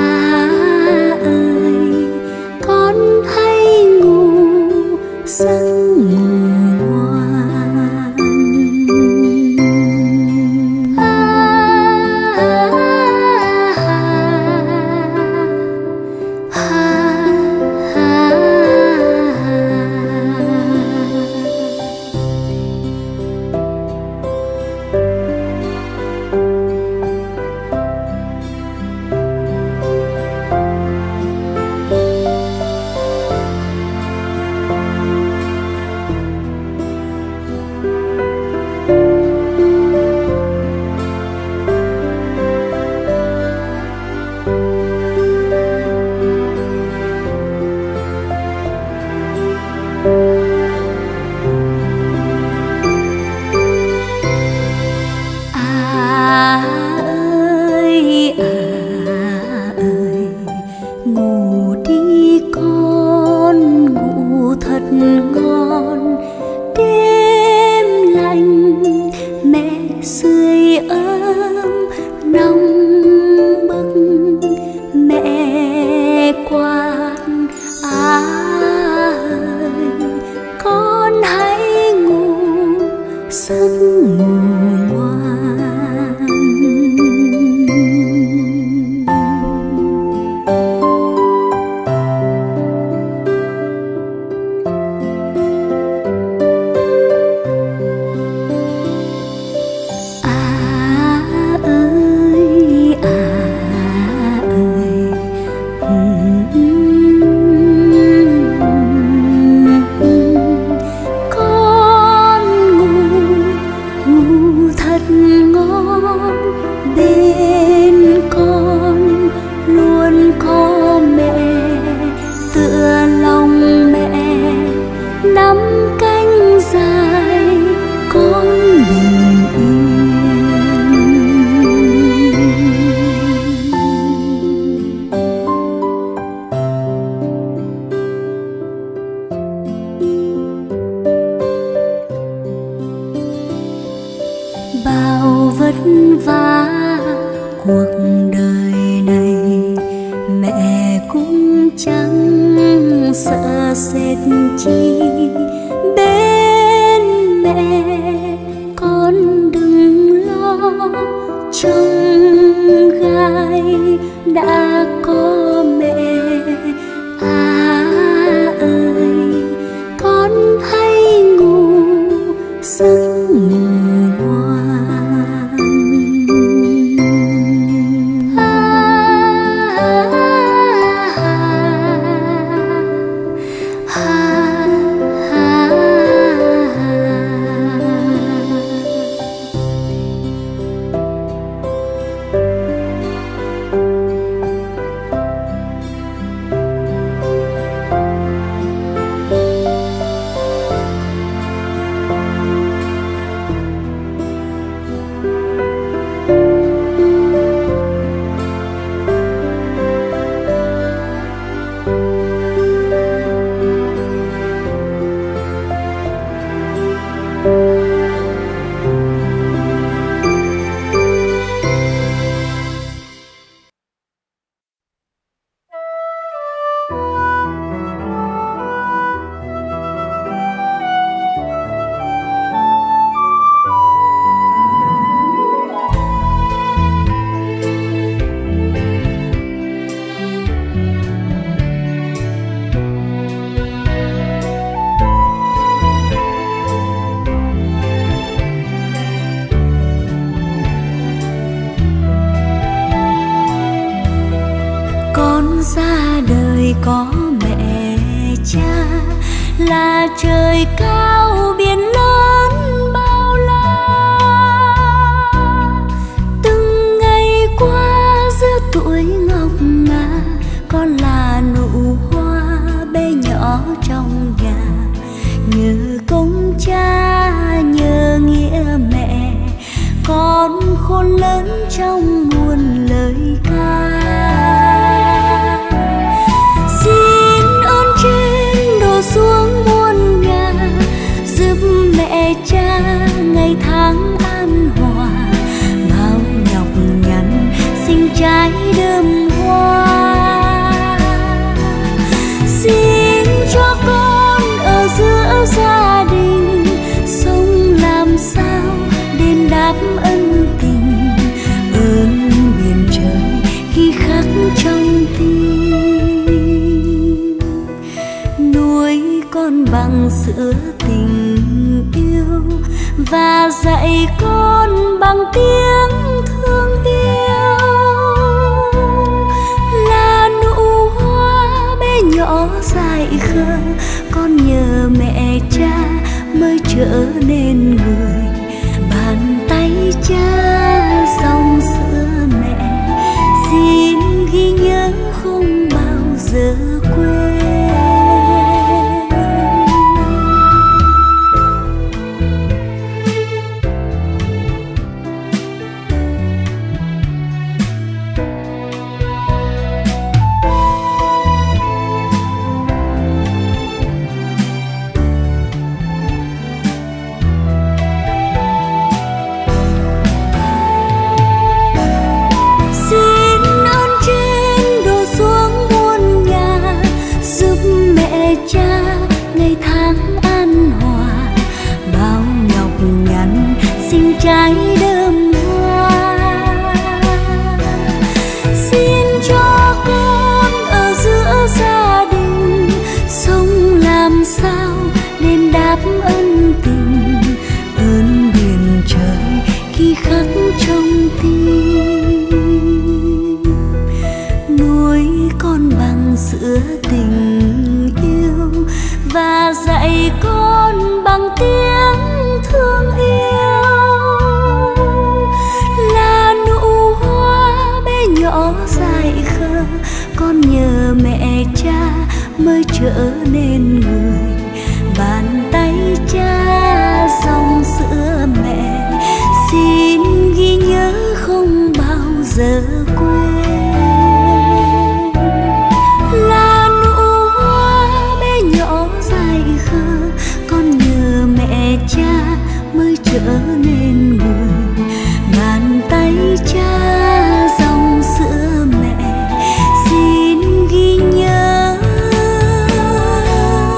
dệt chi bên mẹ, con đừng lo trông gai đã có mẹ. À ơi con hãy ngủ giấc ngủ ngoan. À, à, à, à, à. Ra đời có mẹ cha là trời cao biển lớn bao la. Từng ngày qua giữa tuổi ngọc ngà, con là nụ hoa bé nhỏ trong nhà. Nhờ công cha nhờ nghĩa mẹ, con khôn lớn trong muôn lời ca. Xuống muôn nhà giúp mẹ cha ngày tháng an hòa, bao nhọc nhằn sinh trái đơm hoa. Xin cho con ở giữa gia đình sống làm sao đền đáp ân tình, ơn biển trời khi khắc trong tim. Con bằng sữa tình yêu và dạy con bằng tiếng thương yêu, là nụ hoa bé nhỏ dại khờ. Con nhờ mẹ cha mới trở nên người, bàn tay cha dòng sữa mẹ xin ghi nhớ không bao giờ quên. Trái đơm hoa xin cho con ở giữa gia đình sống làm sao đền đáp ân tình, ơn biển trời khi khắc trong tim. Nuôi con bằng sữa tình yêu và dạy con bằng tiếng thương yêu, nhỏ dại khờ. Con nhờ mẹ cha mới trở nên người, bàn tay cha dòng sữa mẹ xin ghi nhớ không bao giờ quên. Là nụ hoa bé nhỏ dại khờ, con nhờ mẹ cha mới trở nên người, bàn tay cha dòng sữa mẹ xin ghi nhớ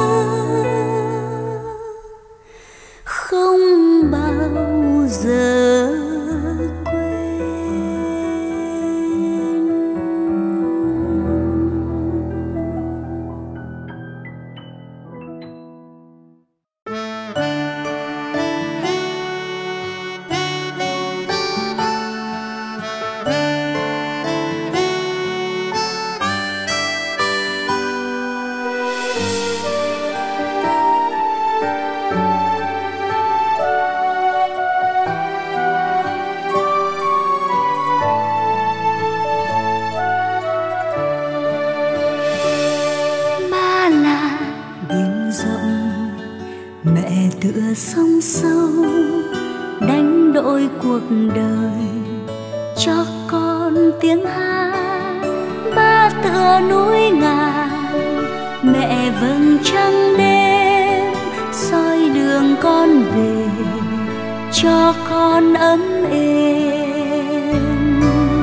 tựa sông sâu đánh đổi cuộc đời cho con tiếng hát. Ba tựa núi ngàn, mẹ vầng trăng đêm soi đường con về cho con ấm êm.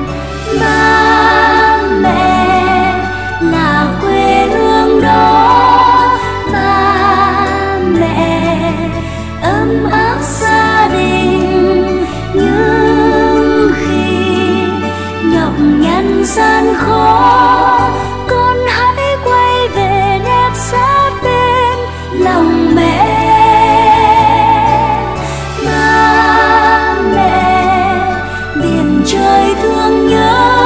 Ba mẹ là quê hương đó, ba mẹ ấm áp gia đình. Nhưng khi nhọc nhằn gian khó, con hãy quay về nép sát bên lòng mẹ. Ba mẹ biển trời thương nhớ,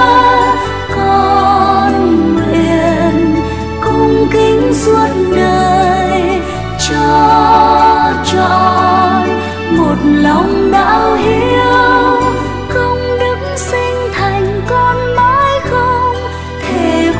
con nguyện cung kính suốt đời cho trọn một lòng đạo hiếu. Công đức sinh thành con mãi không thể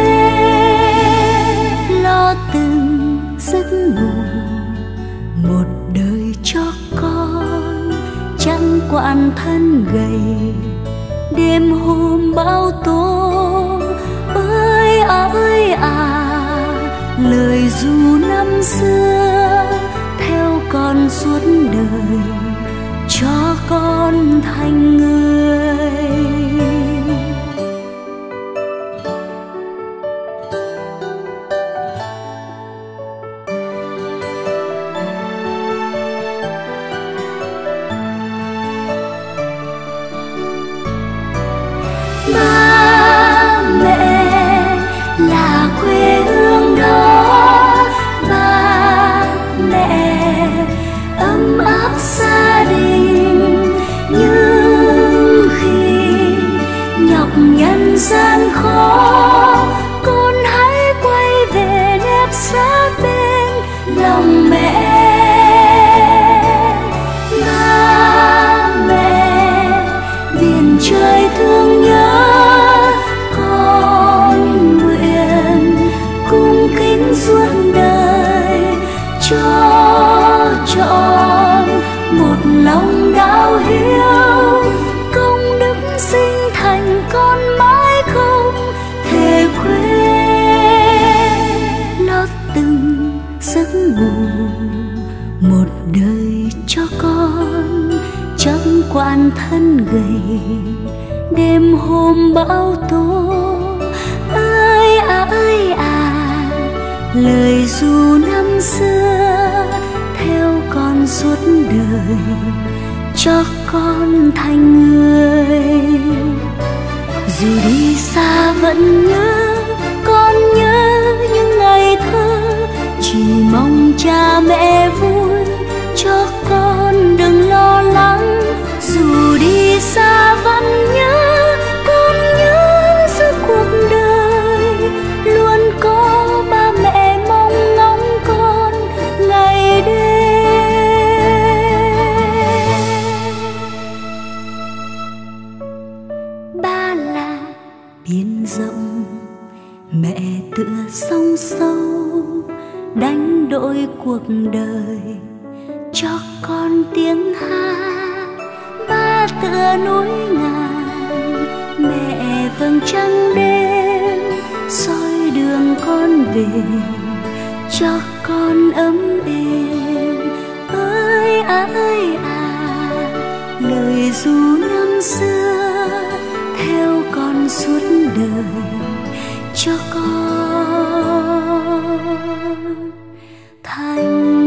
quên, lo từng giấc ngủ một đời cho con. Chẳng quản thân gầy đêm hôm bão tố, ơi à ơi à lời ru năm xưa theo con suốt đời cho con thành người. Ba mẹ là quê hương đó, ba mẹ ấm áp gia đình. Nhưng khi nhọc nhằn gian khó, con hãy quay về nép sát bên lòng mẹ. Ba mẹ biển trời thương nhớ, con nguyện cung kính suốt đời cho trọn một lòng đạo hiếu. Công đức sinh thành con mãi không thể quên, lo từng giấc ngủ một đời cho con. Chẳng quản thân gầy đêm hôm bão tố, ơi à ơi à lời ru năm xưa theo con suốt đời cho con thành người. Dù đi xa vẫn nhớ, con nhớ những ngày thơ, chỉ mong cha mẹ vui cho con đừng lo lắng. Dù đi xa vẫn nhớ, con nhớ giữa cuộc đời luôn có ba mẹ mong ngóng con ngày đêm. Ba là biển rộng, mẹ tựa sông sâu đánh đổi cuộc đời cho con tiếng hát. Ba tựa núi ngàn, mẹ vầng trăng đêm soi đường con về cho con ấm êm. Ơi à ơi à lời ru năm xưa theo con suốt đời cho con thành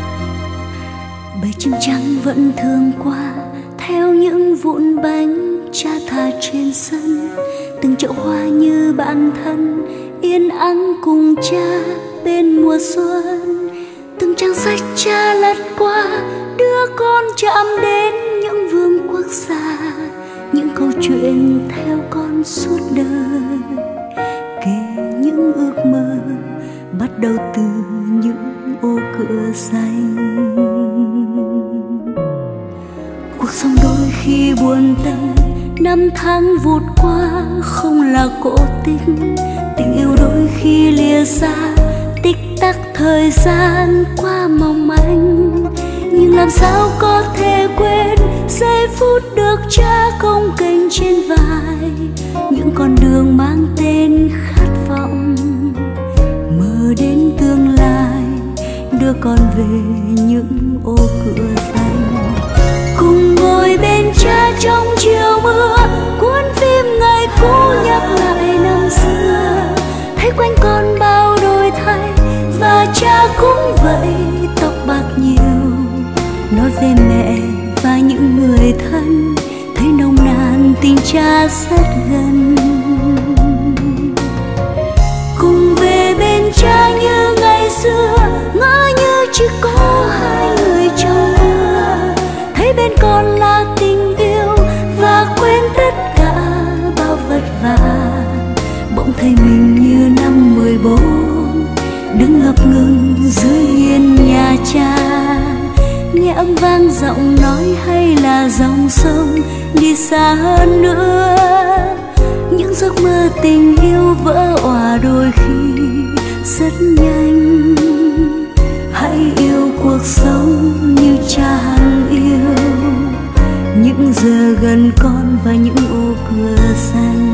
bầy chim trắng vẫn thường qua theo những vụn bánh cha thả trên sân, từng chậu hoa như bạn thân yên ắng cùng cha bên mùa xuân. Từng trang sách cha lật qua đưa con chạm đến những vương quốc gia, những câu chuyện theo con suốt đời, kể những ước mơ bắt đầu từ những ô cửa xanh. Cuộc sống đôi khi buồn tênh, năm tháng vụt qua không là cổ tích, tình yêu đôi khi lìa xa, tích tắc thời gian qua mong manh. Nhưng làm sao có thể quên giây phút được cha cồng kềnh trên vai, những con đường mang tên khát vọng, mơ đến tương lai đưa con về những ô cửa xanh. Cùng ngồi bên cha trong chiều mưa, cuốn phim ngày cũ nhắc lại năm xưa, thấy quanh con bao đổi thay và cha cũng vậy, tóc bạc nhiều. Nói về mẹ và những người thân, thấy nồng nàn tình cha rất gần. Cùng về bên cha như ngày xưa, ngỡ như chỉ có hai người trong mưa, thấy bên con là tình yêu và quên tất cả bao vất vả. Bỗng thấy mình như năm mười bốn, đứng ngập ngừng dưới hiên nhà cha, nghe âm vang giọng nói hay là dòng sông đi xa hơn nữa. Những giấc mơ tình yêu vỡ òa đôi khi rất nhanh, hãy yêu cuộc sống như cha hằng yêu, những giờ gần con và những ô cửa xanh.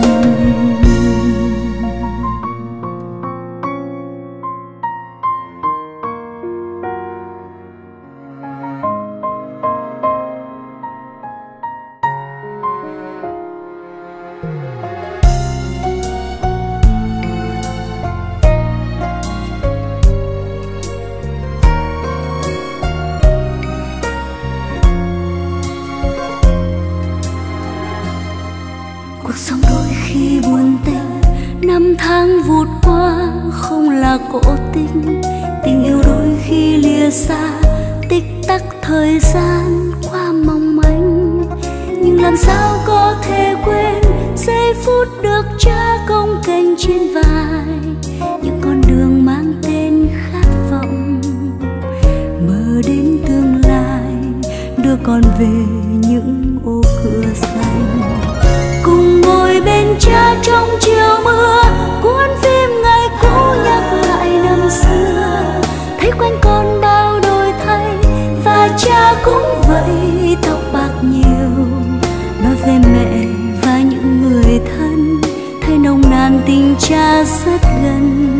Cuộc sống đôi khi buồn tênh, năm tháng vụt qua không là cổ tích, tình yêu đôi khi lìa xa, tích tắc thời gian qua mong manh. Nhưng làm sao có thể quên giây phút được cha cồng kềnh trên vai, những con đường mang tên khát vọng, mơ đến tương lai đưa con về những ô cửa xanh. Cùng ngồi bên cha trong chiều mưa, cuốn phim ngày cũ nhắc lại năm xưa, thấy quanh con bao đổi thay và cha cũng vậy, tóc bạc nhiều. Nói về mẹ và những người thân, thấy nồng nàn tình cha rất gần.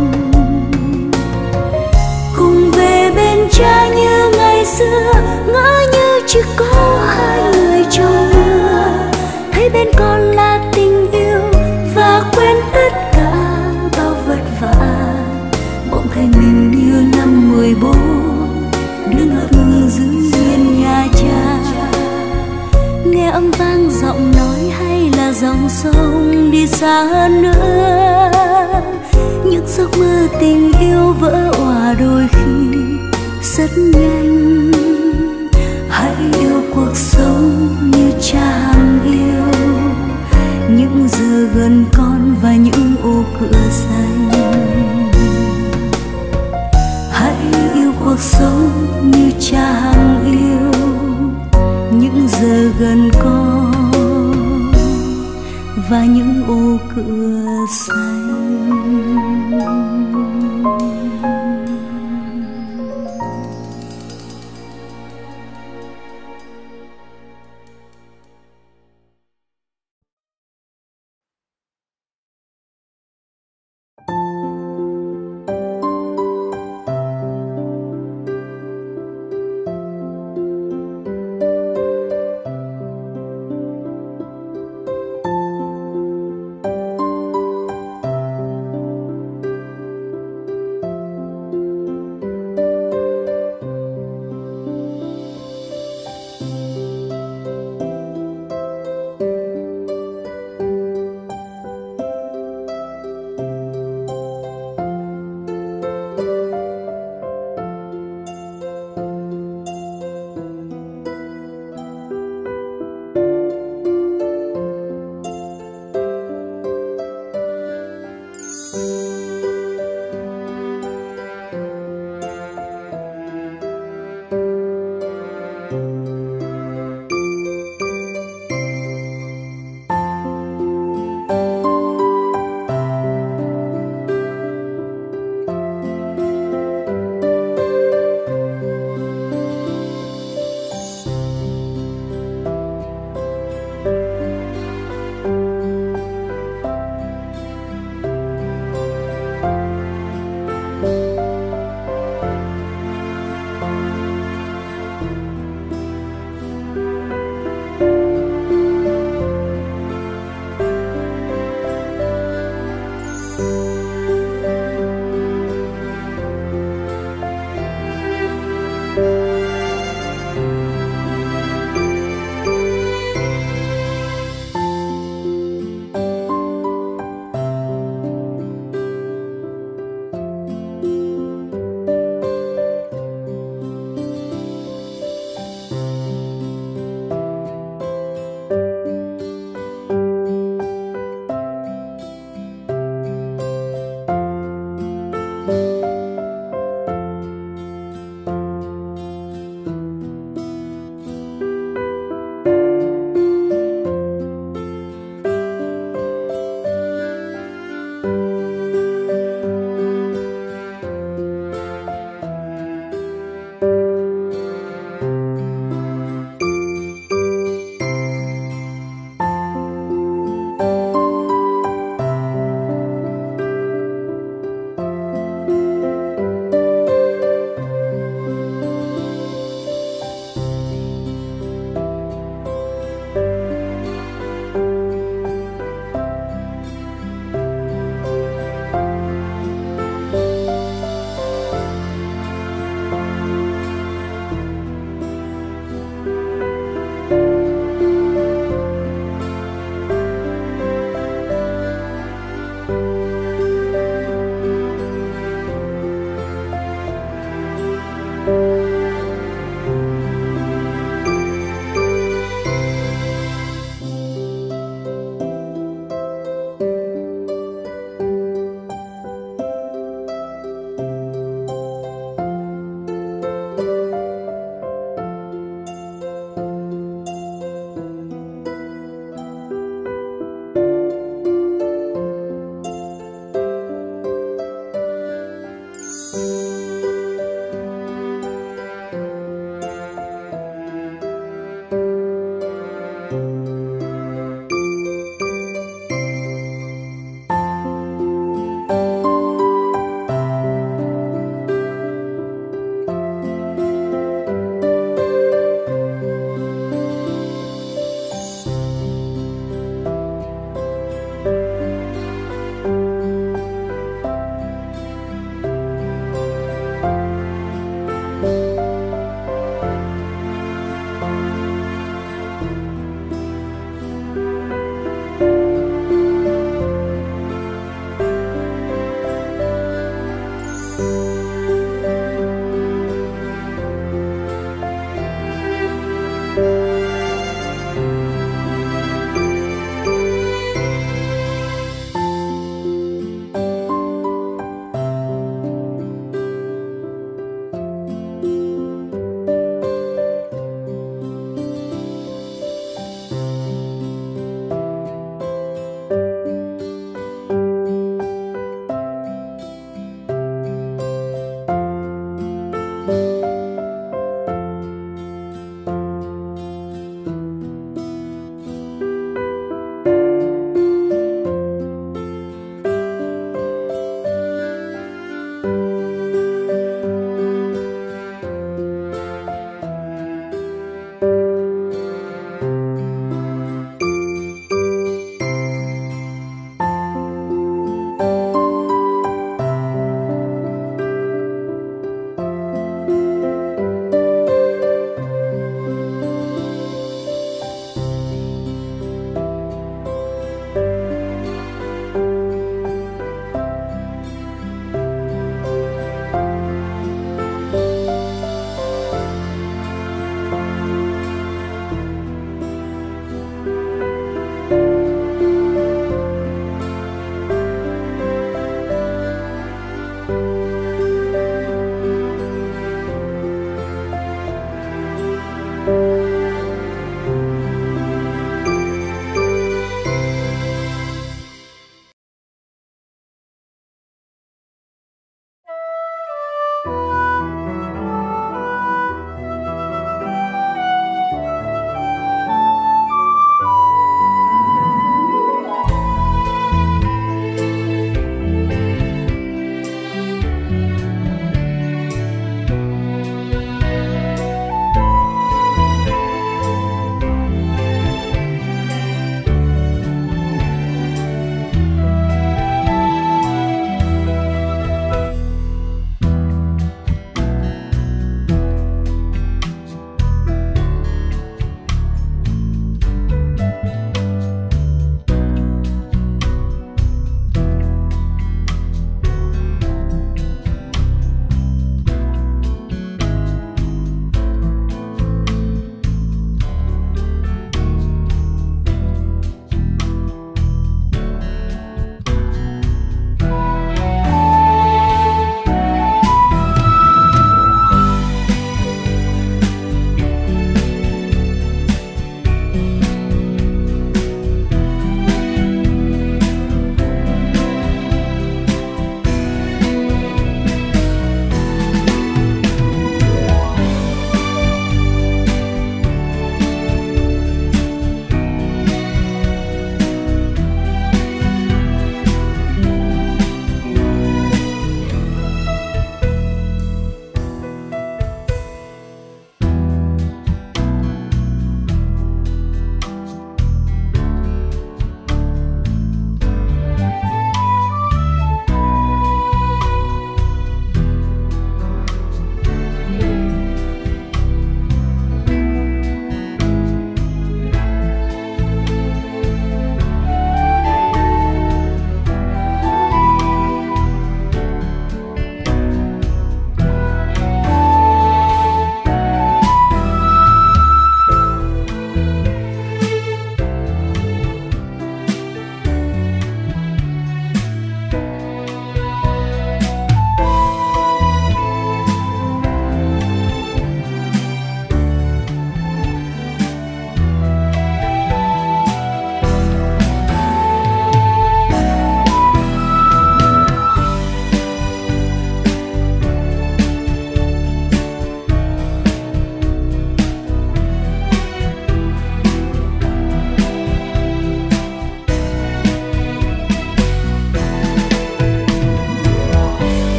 Cùng về bên cha như ngày xưa, ngỡ như chỉ có hai người trong mưa, thấy bên con là tình yêu và quên tất cả bao vất vả. Bỗng thấy mình như năm mười bốn, đứng ngập ngừng dưới hiên nhà cha, nghe âm vang giọng nói hay là dòng sông đi xa hơn nữa. Những giấc mơ tình yêu vỡ òa đôi khi rất nhanh, hãy yêu cuộc sống như cha hằng yêu, những giờ gần con và những ô cửa xanh. Hãy yêu cuộc sống như cha hằng yêu, những giờ gần con và những ô cửa xanh.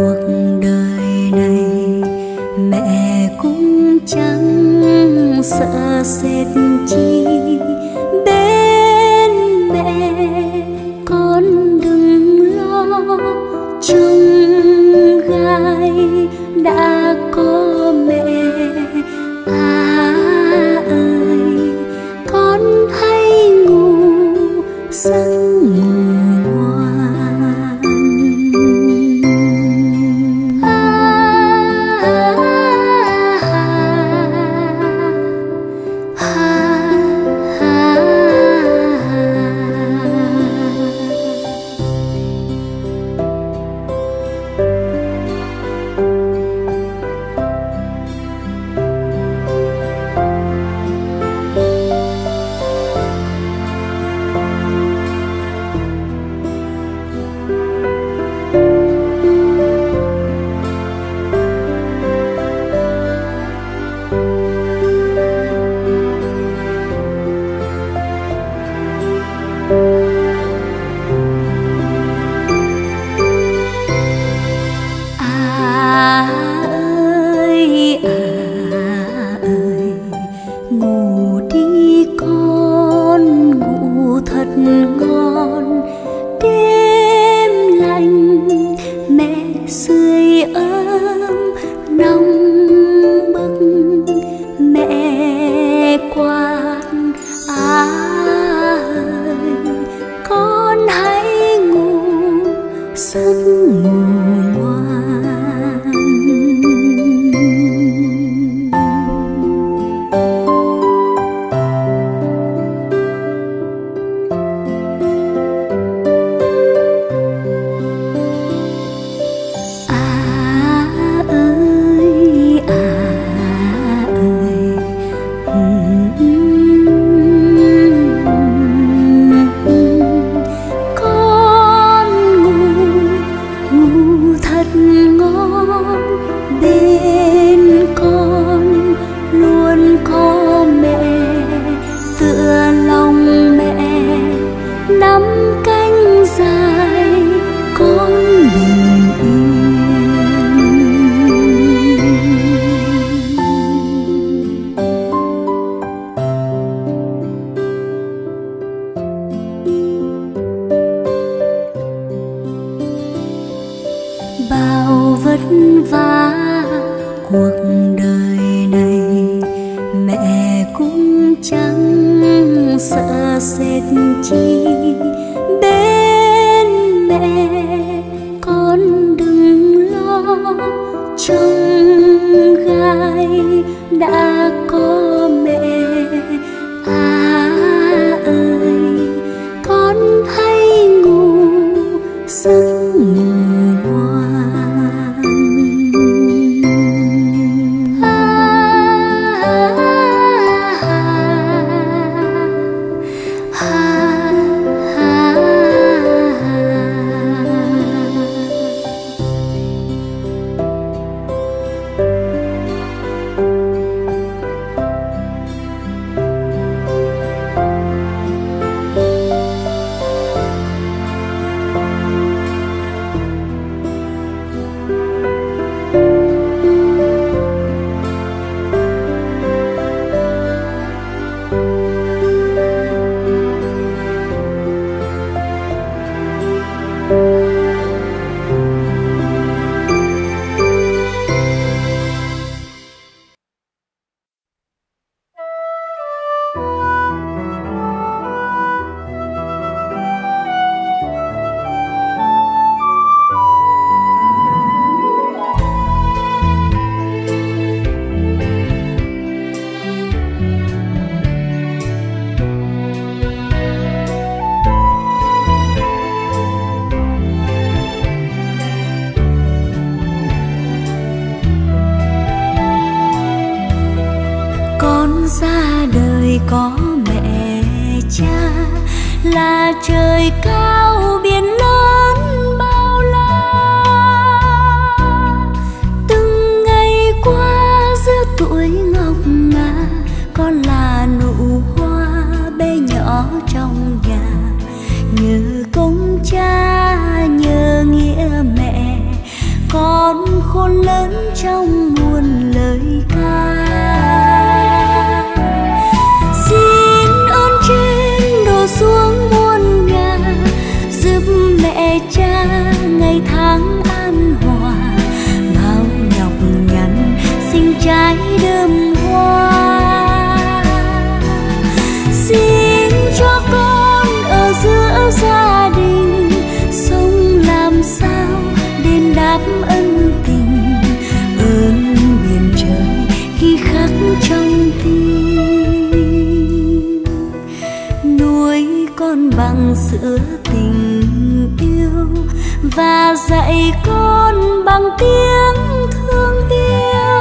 cuộc đời này mẹ cũng chẳng sợ sệt chi. Bên mẹ con đừng lo, trông gai đã có mẹ. À ơi con hãy ngủ giấc ngủ ngoan. Bao vất vả cuộc đời này mẹ cũng chẳng sợ sệt chi. Bên mẹ con đừng lo, trông gai đã có mẹ. À ơi con hãy ngủ giấc ngủ ngoan. Ra đời có mẹ cha là trời cao biển lớn bao la. Từng ngày qua giữa tuổi ngọc ngà, con là nụ hoa bé nhỏ trong nhà. Nhờ công cha nhờ nghĩa mẹ con con khôn lớn trong muôn lời ca. Xin ơn trên đổ xuống muôn nhà, giúp mẹ cha ngày tháng an hòa, bao nhọc nhằn sinh trái đơm hoa. Xin cho con ở giữa gia đình sống làm sao đền đáp ân tình, ơn biển trời ghi khắc trong tim. Nuôi con bằng sữa tình yêu và dạy con bằng tiếng thương yêu,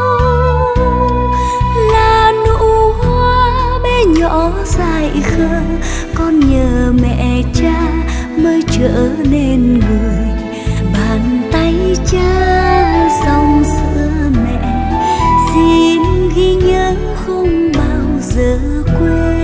là nụ hoa bé nhỏ dại khờ con nhờ mẹ cha mới trở nên người. Bàn tay cha dòng sữa mẹ xin ghi nhớ không bao giờ quên.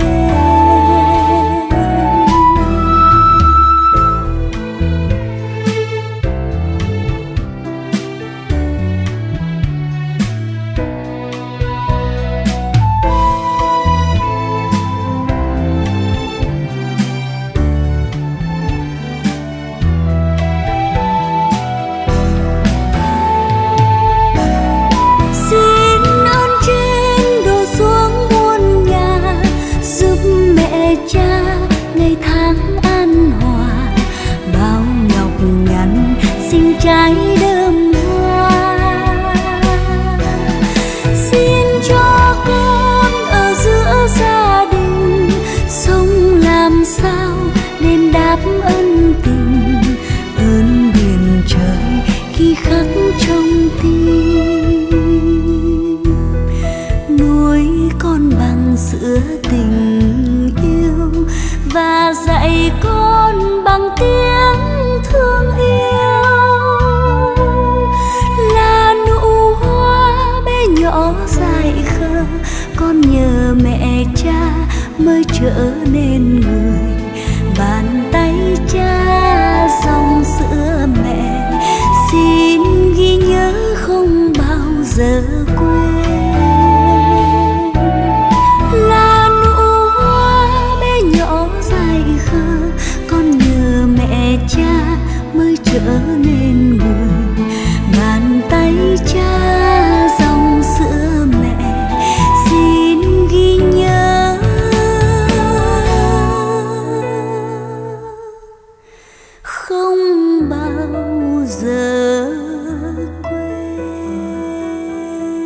Trái đơm hoa, xin cho con ở giữa gia đình sống làm sao đền đáp ân tình, ơn biển trời khi khắc trong tim. Nuôi con bằng sữa tình yêu và dạy con bằng tiếng thương yêu, nhỏ dại khờ con nhờ mẹ cha mới trở nên người. Bàn tay cha dòng sữa mẹ xin ghi nhớ không bao giờ quên, là nụ hoa bé nhỏ dại khờ con nhờ mẹ cha mới trở nên người. Bàn tay cha dòng sữa mẹ xin ghi nhớ không bao giờ quên.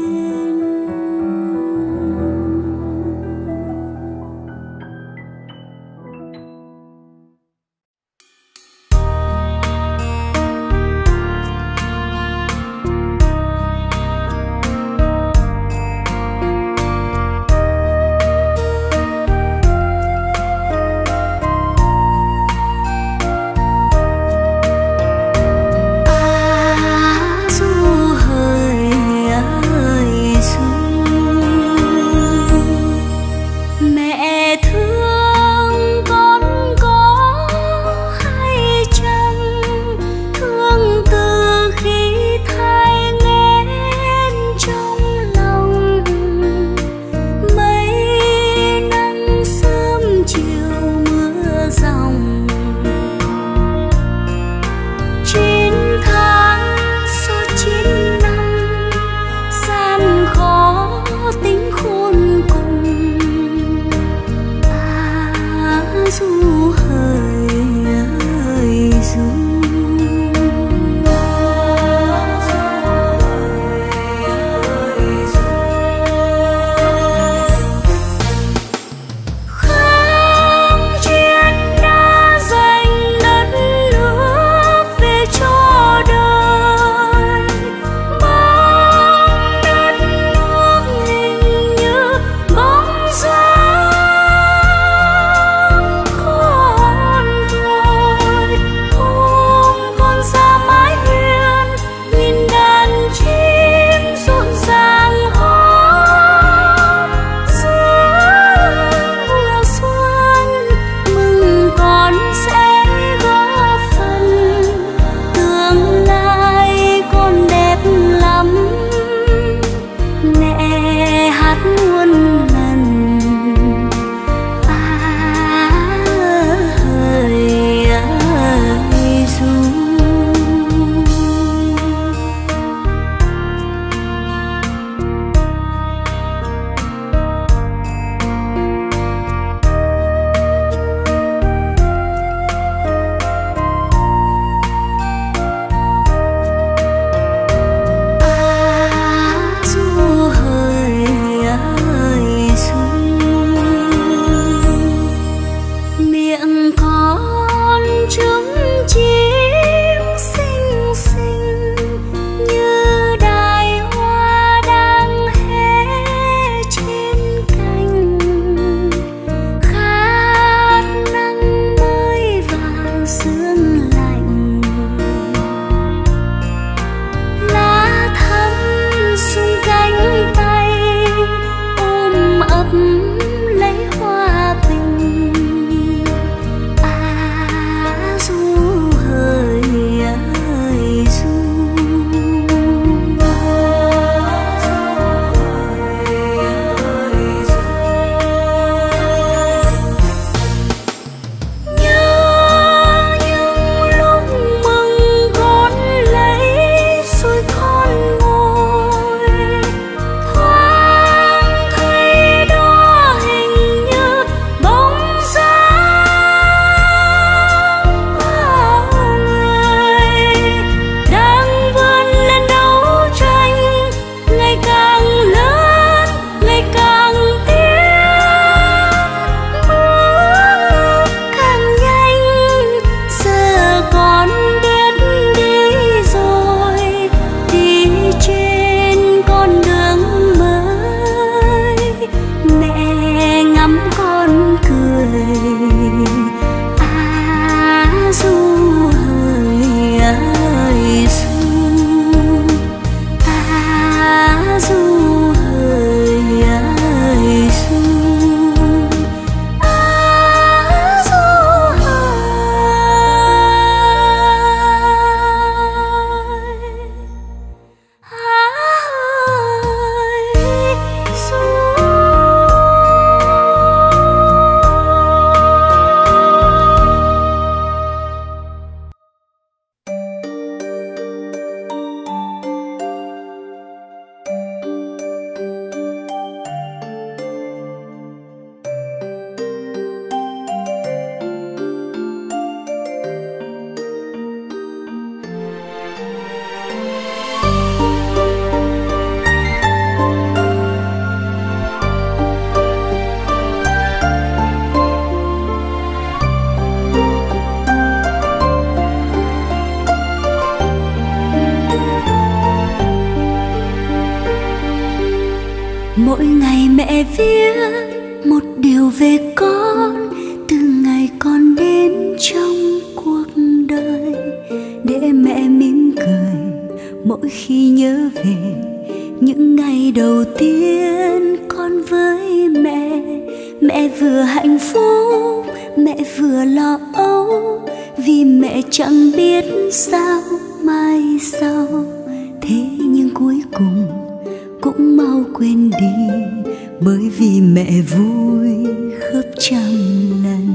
Mỗi ngày mẹ viết một điều về con, từ ngày con đến trong cuộc đời, để mẹ mỉm cười mỗi khi nhớ về những ngày đầu tiên con với mẹ. Mẹ vừa hạnh phúc, mẹ vừa lo âu, vì mẹ chẳng biết sao mai sau. Thế nhưng cuối cùng cũng mau quên đi, bởi vì mẹ vui gấp trăm lần.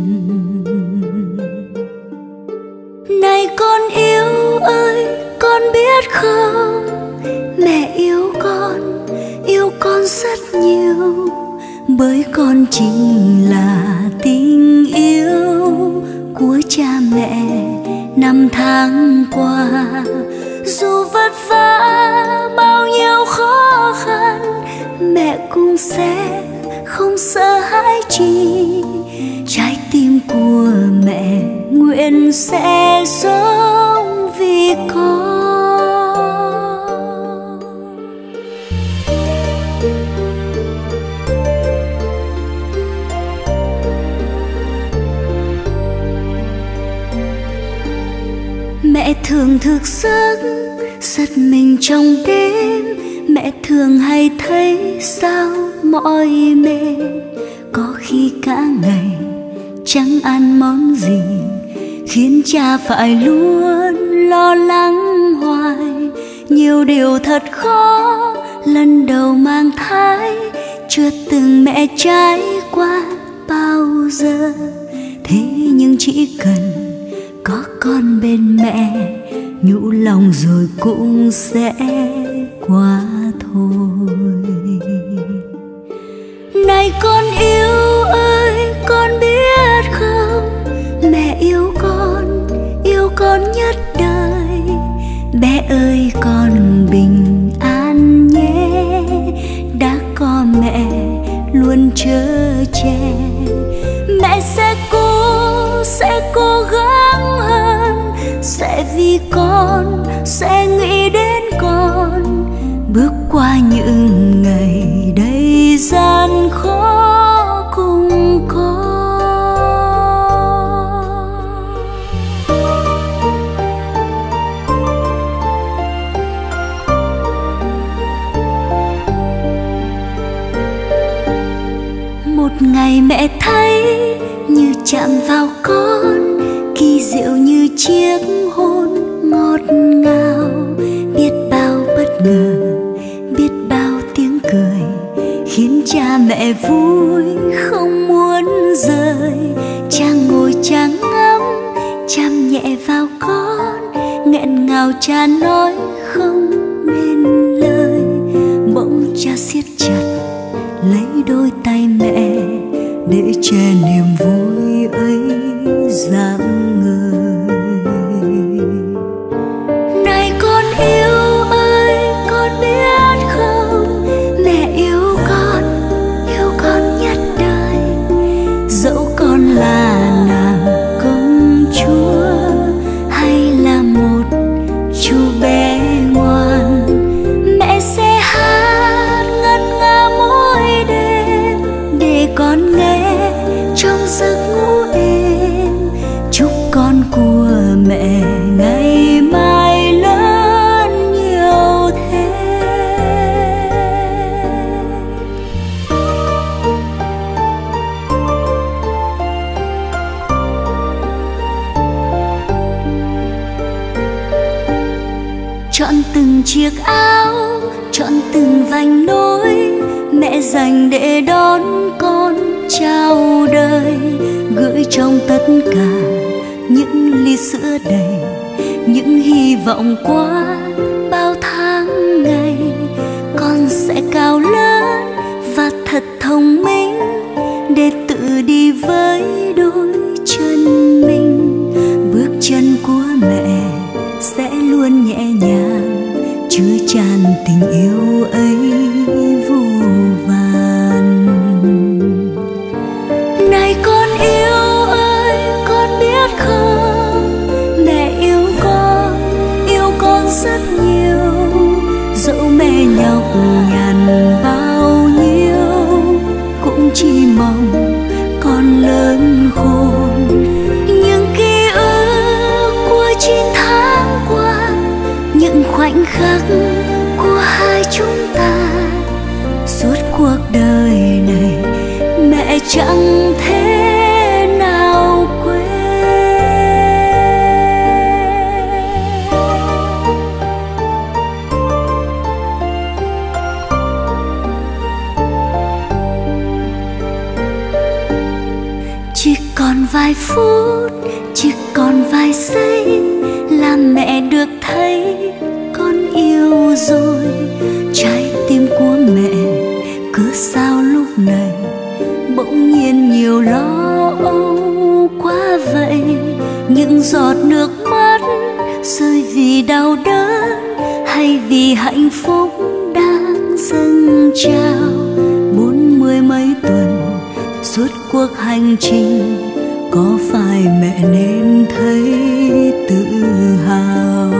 Này con yêu ơi, con biết không, mẹ yêu con, yêu con rất nhiều, bởi con chính là tình yêu của cha mẹ năm tháng qua. Dù vất vả bao nhiêu khó khăn, mẹ cũng sẽ không sợ hãi chi. Trái tim của mẹ nguyện sẽ sống vì con. Mẹ thường thức giấc giật mình trong đêm, mẹ thường hay thấy sao mỏi mệt, có khi cả ngày chẳng ăn món gì, khiến cha phải luôn lo lắng hoài. Nhiều điều thật khó, lần đầu mang thai chưa từng mẹ trải qua bao giờ. Thế nhưng chỉ cần có con bên mẹ, nhũ lòng rồi cũng sẽ qua thôi. Này con yêu ơi, con biết không, mẹ yêu con, yêu con nhất đời. Bé ơi con bình an nhé, đã có mẹ luôn chở che. Mẹ sẽ cố, sẽ cố gắng hơn, sẽ vì con, sẽ nghĩ đến con, bước qua những ngày đầy gian khó cùng con. Một ngày mẹ thấy như chạm vào con, kỳ diệu như chiếc hôn ngọt ngào. Biết bao bất ngờ, biết bao tiếng cười, khiến cha mẹ vui không muốn rời. Cha ngồi cha ngắm, chạm nhẹ vào con, nghẹn ngào cha nói không nên lời. Bỗng cha siết chặt lấy đôi tay mẹ, để che niềm vui ấy rạng ngời. Này con yêu ơi, con biết không, mẹ yêu con, yêu con nhất đời. Dẫu con là nàng công chúa, hay là một chú bé ngoan, mẹ sẽ hát ngân nga mỗi đêm để con nghe trong giấc ngủ êm. Chúc con của mẹ ngày mai lớn nhiều thế. Chọn từng chiếc áo, chọn từng vành nối, mẹ dành để đón con chào đời. Gửi trong tất cả những ly sữa đầy, những hy vọng qua bao tháng ngày. Con sẽ cao lớn và thật thông minh, để tự đi với đôi chân mình. Bước chân của mẹ sẽ luôn nhẹ nhàng, chứa tràn tình yêu ấy vô vàn. Này con yêu ơi, con biết không, mẹ yêu con, yêu rất nhiều, dẫu mẹ nhọc nhằn bao nhiêu. chỉ mong con lớn khôn. Những ký ức của chín tháng qua, những khoảnh khắc của hai chúng ta, suốt cuộc đời này mẹ chẳng thể nào quên. Chỉ còn vài phút, chỉ còn vài giây là mẹ được thấy con yêu rồi. Trái tim của mẹ cứ sao lúc này bỗng nhiên nhiều lo âu quá vậy. Những giọt nước mắt rơi vì đau đớn hay vì hạnh phúc đang dâng trào. Bốn mươi mấy tuần suốt cuộc hành trình, có phải mẹ nên thấy tự hào?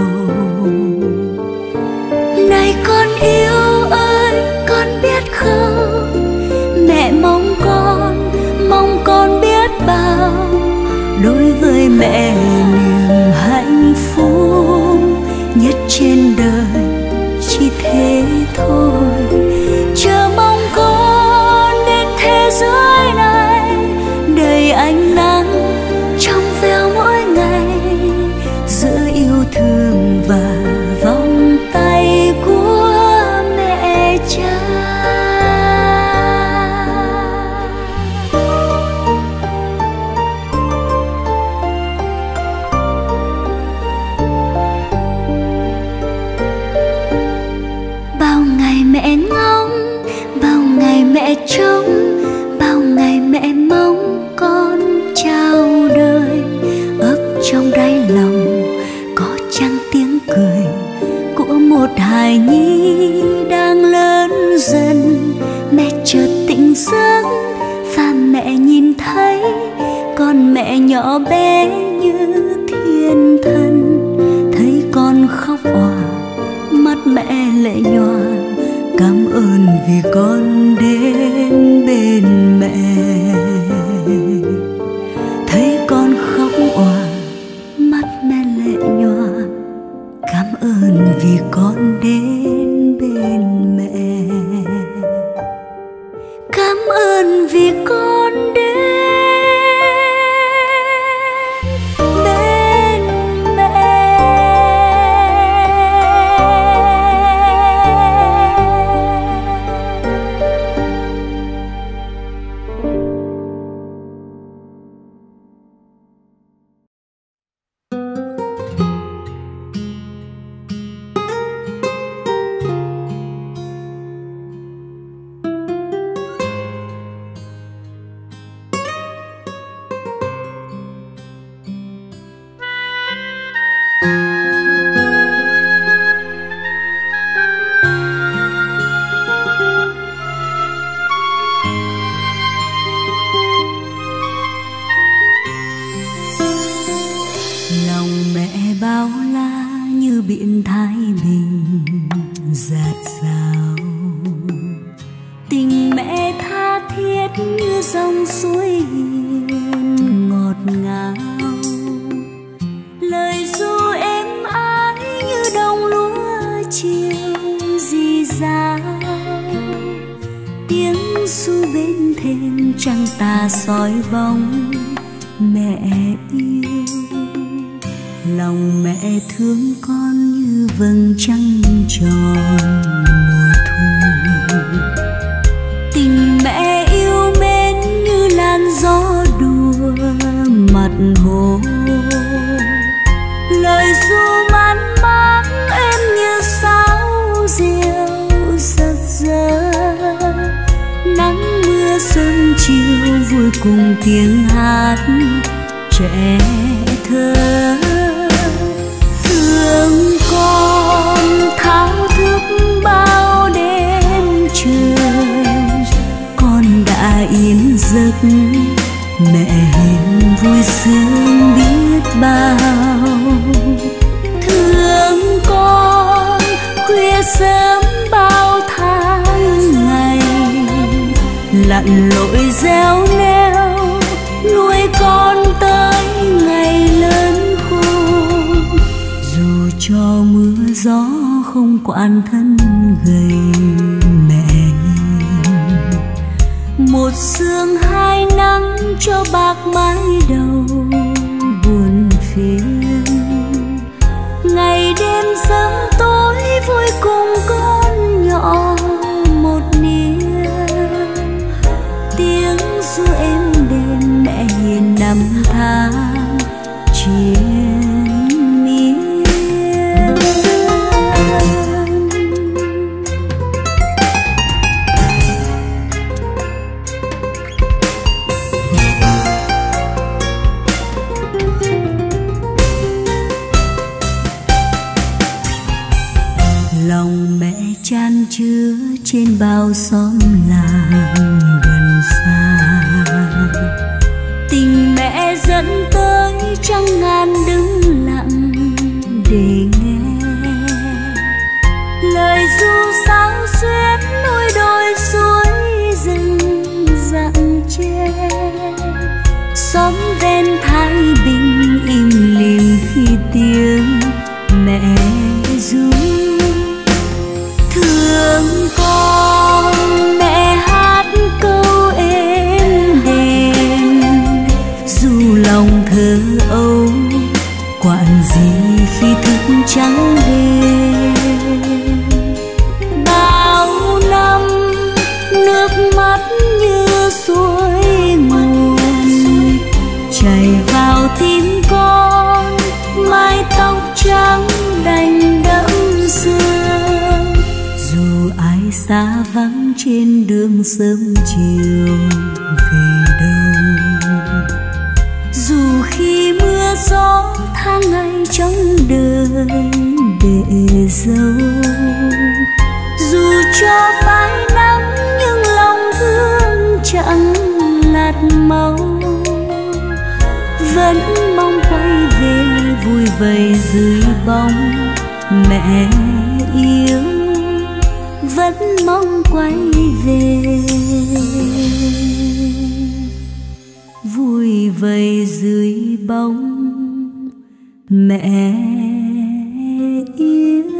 Này con yêu ơi, con biết không, mẹ mong con, mong con biết bao. Đối với mẹ niềm hạnh phúc nhất trên đời chỉ thế thôi. Chờ mong con đến thế giới này đầy ánh nắng trong veo mỗi ngày, giữa yêu thương và vòng tay của mẹ cha. Bao ngày mẹ ngóng, bao ngày mẹ trông, bao ngày mẹ mong con chào đời. Ấp trong đáy lòng có chăng tiếng cười của một hài nhi đang lớn dần. Mẹ chợt tỉnh giấc và mẹ nhìn thấy con mẹ nhỏ bé như thiên thần. Thấy con khóc òa, mắt mẹ lệ nhòa, cảm ơn vì con đến bên mẹ. Thấy con khóc òa, mắt mẹ lệ nhòa, cảm ơn vì con đến bên mẹ. Cảm ơn vì con đến bên mẹ. Lòng mẹ bao la như biển Thái Bình dạt dào, tình mẹ tha thiết như dòng suối hiền ngọt ngào. Lời ru êm ái như đồng lúa chiều rì rào, tiếng ru bên thềm trăng tà soi bóng mẹ yêu. Lòng mẹ thương con như vầng trăng tròn mùa thu. Tình mẹ yêu mến như làn gió đùa mặt hồ. Lời ru man mác em như sáo diều giật giơ. Nắng mưa sớm chiều vui cùng tiếng hát trẻ thơ. Thương con thao thức bao đêm trường, con đã yên giấc mẹ hiền vui sướng biết bao. Thương con khuya sớm bao tháng ngày, là lặn lội gieo neo nuôi con tới ngày lớn khôn. Dù cho mưa gió không quản thân gầy mẹ hiền, một sương hai nắng cho bạc mái đầu buồn phiền. Ngày đêm sớm tối vui cùng con nhỏ một niềm, tiếng ru êm đềm mẹ hiền năm tháng triền miên. Lòng mẹ chan chứa trên bao xóm làng gần xa, tình mẹ dẫn tới trăng ngàn đứng lặng để nghe lời ru sáo xuyến núi đồi suối rừng rặng tre. Xóm ven thái bình im lìm khi tiếng mẹ ru. Thương con mẹ hát câu êm đềm, dù lòng thơ âu quản gì khi thức trắng đêm. Bao năm nước mắt như suối nguồn chảy vào tim con, mái tóc trắng đành đẫm sương. Dù ai xa vắng trên đường sớm chiều về đâu, dù khi mưa gió tháng ngày trong đời để dâu, dù cho phai nắng nhưng lòng thương chẳng lạt màu, vẫn mong quay về vui vầy dưới bóng mẹ yêu, vẫn mong quay về vui vầy dưới bóng mẹ yêu.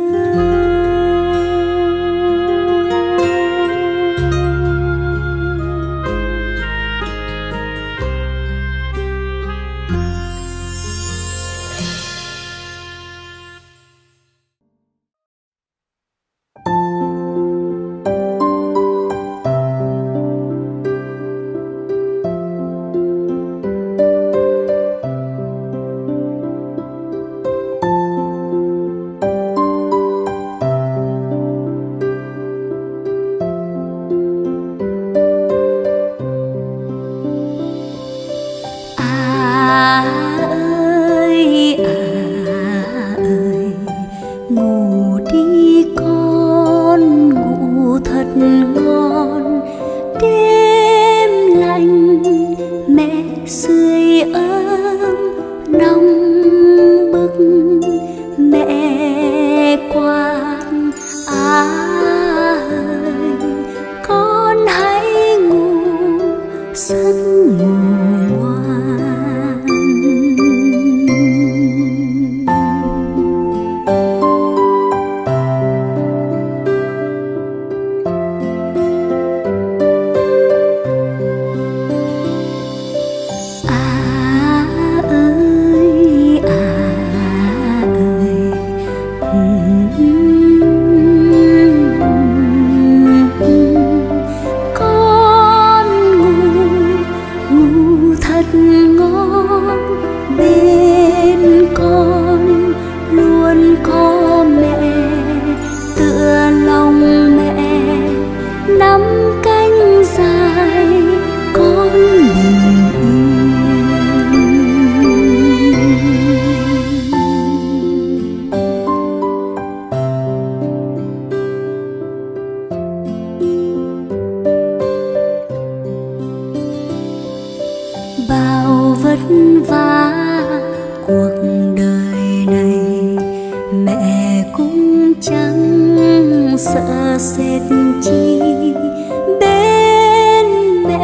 sợ sệt chi bên mẹ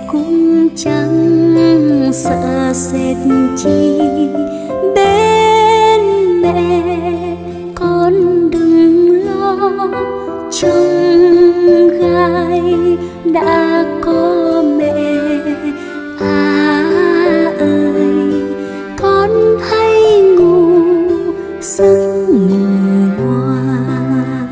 cũng chẳng sợ sệt chi. Bên mẹ con đừng lo, trông gai đã có mẹ. À ơi con hãy ngủ giấc ngủ ngoan.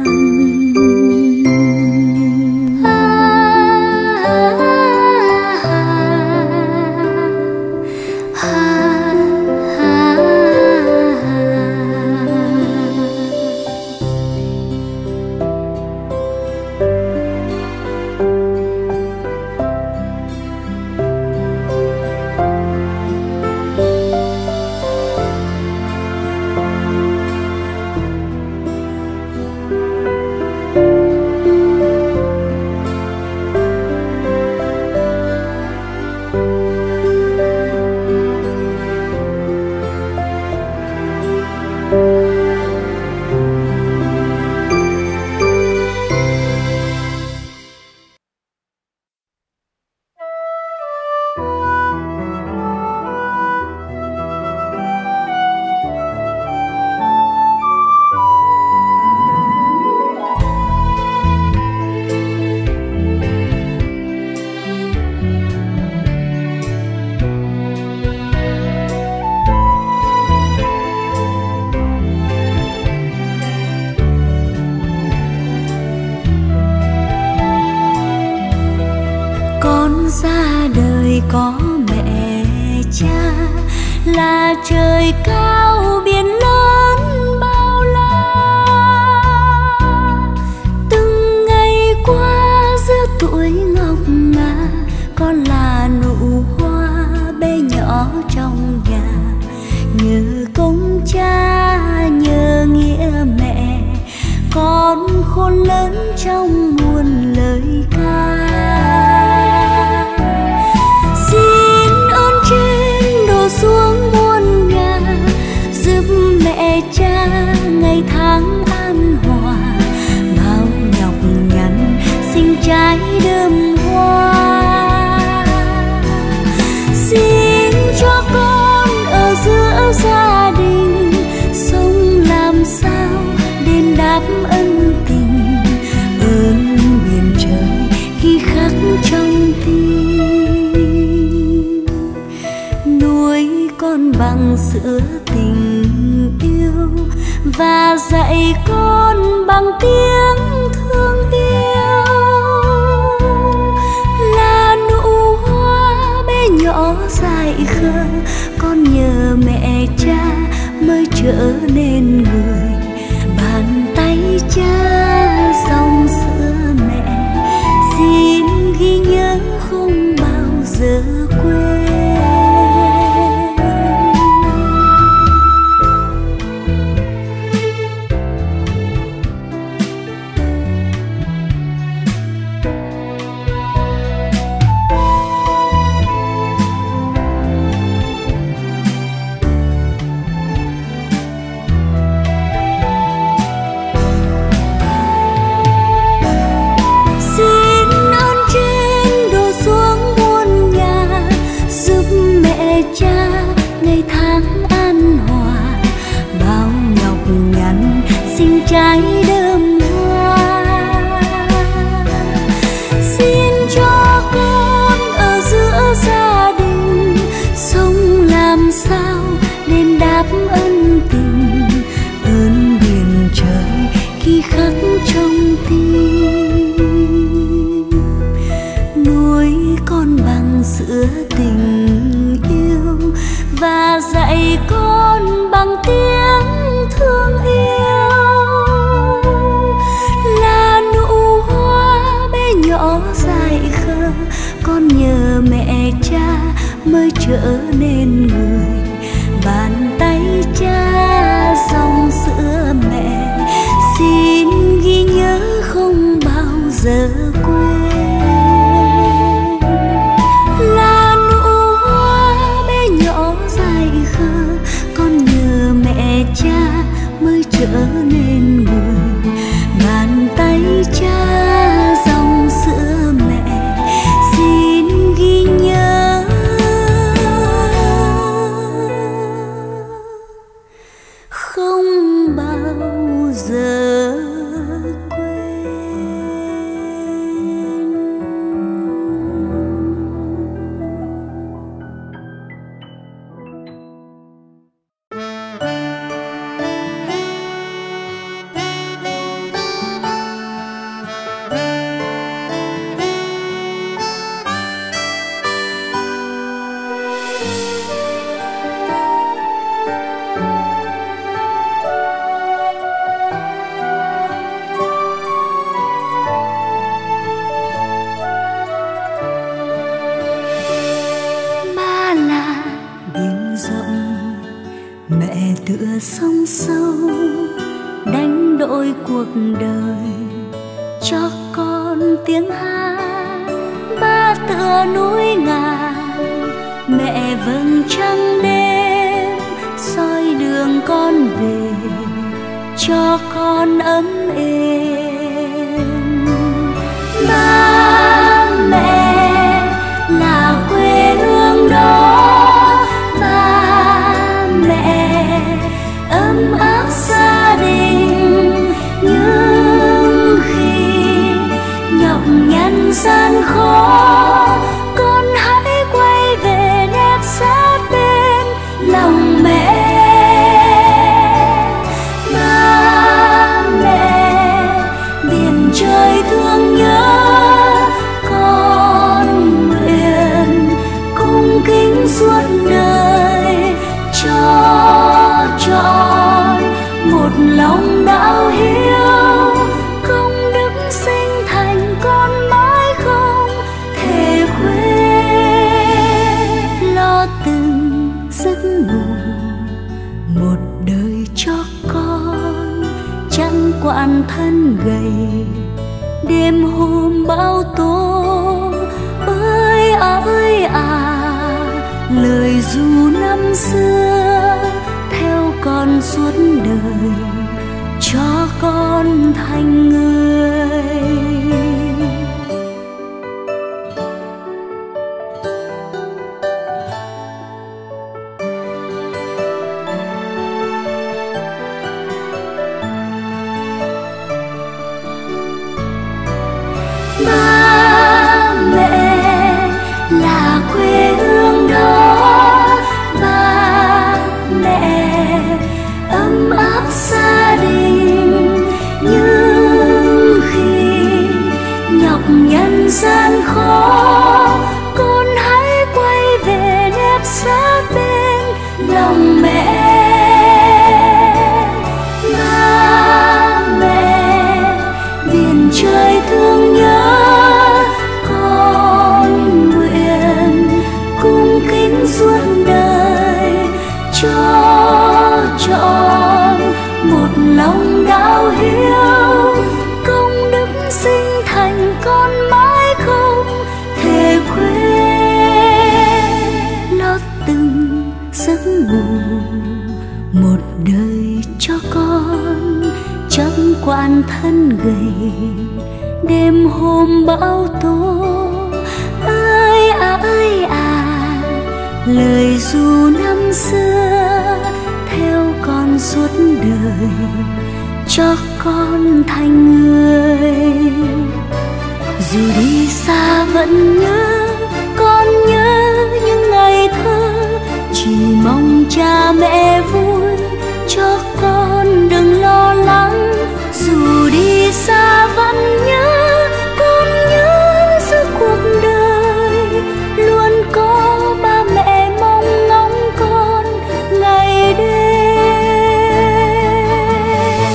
Ra đời có mẹ cha là trời cao biển lớn bao la. Từng ngày qua giữa tuổi ngọc ngà, con là nụ hoa bé nhỏ trong nhà. Nhờ công cha nhờ nghĩa mẹ, con khôn lớn trong muôn lời ca. Xuống muôn nhà giúp mẹ cha ngày tháng an hòa. Bao nhọc nhằn sinh trái đơm hoa. Xin cho con ở giữa gia đình sống làm sao đền đáp ân tình. Ơn biển trời ghi khắc trong tim. Con bằng sữa tình yêu và dạy con bằng tiếng thương yêu. Là nụ hoa bé nhỏ dại khờ, con nhờ mẹ cha mới trở nên người. Bàn tay cha dòng sữa mẹ, xin ghi nhớ không bao giờ quên. Trái đơm hoa, xin cho con ở giữa gia đình sống làm sao đền đáp ân tình. Ơn biển trời khi khắc trong tim. Nuôi con bằng sữa tình yêu và dạy con bằng tiếng thương yêu. Nhỏ dại khờ, con nhờ mẹ cha mới trở nên người. Bàn tay cha dòng sữa mẹ, xin ghi nhớ không bao giờ quên. Là nụ hoa bé nhỏ dại khờ, con nhờ mẹ cha mới trở nên người. Bàn tay cha dòng sữa mẹ, xin ghi tựa sông sâu đánh đổi cuộc đời cho con tiếng hát. Ba tựa núi ngàn mẹ vầng trăng đêm soi đường con về cho con ấm êm. Ba mẹ là quê hương đó, ba mẹ ấm áp gia đình. Nhưng khi nhọc nhằn gian khó, con hãy quay về nép sát bên lòng mẹ. Ba mẹ biển trời thương nhớ, con nguyện cung kính suốt đời cho trọn một lòng đạo hiếu. Công đức sinh thành con mãi không thể quên, lo từng giấc ngủ một đời cho con. Chẳng quản thân gầy đêm hôm bão tố, ơi à ơi à lời ru năm xưa theo con suốt đời cho con thành người. Ba mẹ là quê hương đó, ba mẹ ấm áp gia đình. Nhưng khi nhọc nhằn gian khó, con hãy quay về nép sát bên lòng mẹ. Ba mẹ biển trời thương nhớ, con nguyện cung kính suốt đời cho trọn một lòng đạo hiếu. Công đức sinh thành con mãi không thể quên, lo từng giấc ngủ một đời cho con. Chẳng quản thân gầy đêm hôm bão tố, ơi à ơi à lời ru năm xưa theo con suốt đời cho con thành người. Dù đi xa vẫn nhớ, con nhớ những ngày thơ, chỉ mong cha mẹ vui cho con đừng lo lắng. Dù đi xa vẫn nhớ, con nhớ giữa cuộc đời luôn có ba mẹ mong ngóng con ngày đêm.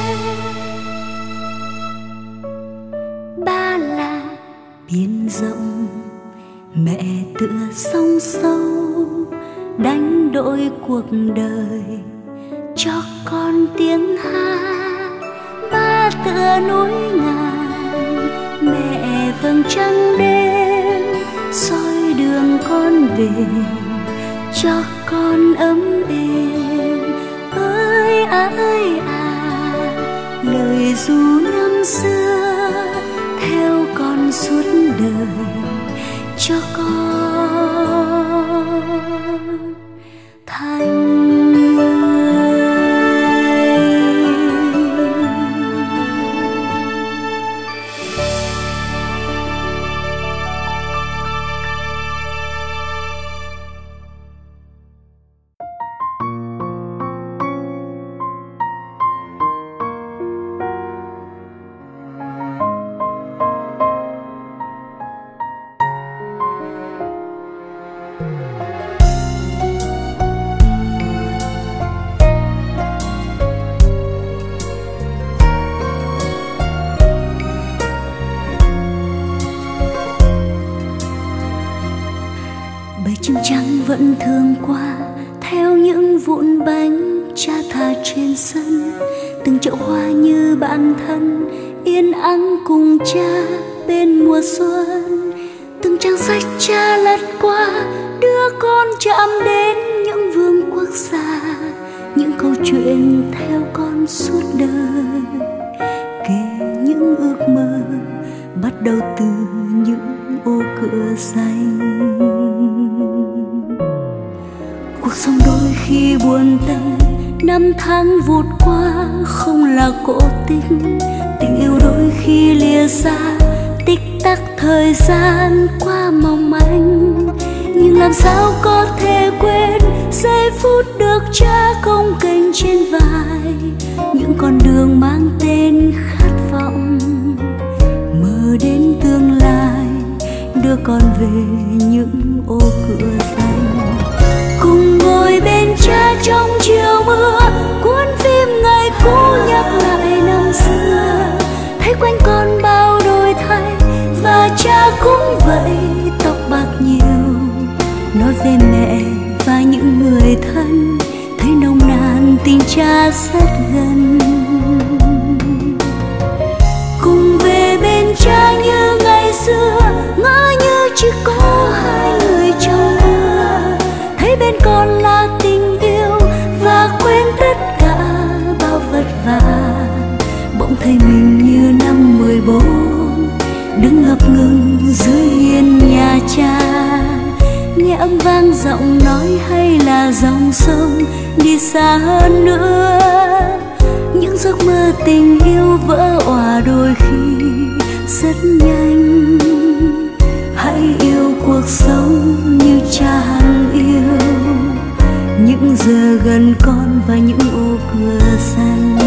Ba là biển rộng, mẹ tựa sông sâu đánh đổi cuộc đời cho con tiếng hát. Ba tựa núi ngàn mẹ vầng trăng đêm soi đường con về cho con ấm êm. Ơi à ơi à lời ru năm xưa theo con suốt đời cho con thành bầy chim trắng vẫn thương qua theo những vụn bánh cha thả trên sân, từng chậu hoa như bạn thân yên ắng cùng cha bên mùa xuân. Từng trang sách cha lật qua đưa con chạm đến những vương quốc gia, những câu chuyện theo con suốt đời, kể những ước mơ bắt đầu từ những ô cửa xanh. Cuộc sống đôi khi buồn tênh, năm tháng vụt qua không là cổ tích, tình yêu đôi khi lìa xa, tích tắc thời gian qua mong manh. Nhưng làm sao có thể quên giây phút được cha cồng kềnh trên vai, những con đường mang tên khát vọng, mơ đến tương lai đưa con về những ô cửa xanh. Cùng ngồi bên cha trong chiều mưa, cuốn phim ngày cũ nhắc lại năm xưa, thấy quanh con bao đổi thay và cha cũng vậy, tóc bạc nhiều. Nói về mẹ và những người thân, thấy nồng nàn tình cha rất gần. Cùng về bên cha như ngày xưa, ngỡ như chỉ có hai người trong mưa, thấy bên con là tình yêu và quên tất cả bao vất vả. Bỗng thấy mình như năm mười bốn, đứng ngập ngừng dưới hiên nhà cha, nghe âm vang giọng nói hay là dòng sông đi xa hơn nữa. Những giấc mơ tình yêu vỡ òa đôi khi rất nhanh, hãy yêu cuộc sống như cha hằng yêu, những giờ gần con và những ô cửa xanh.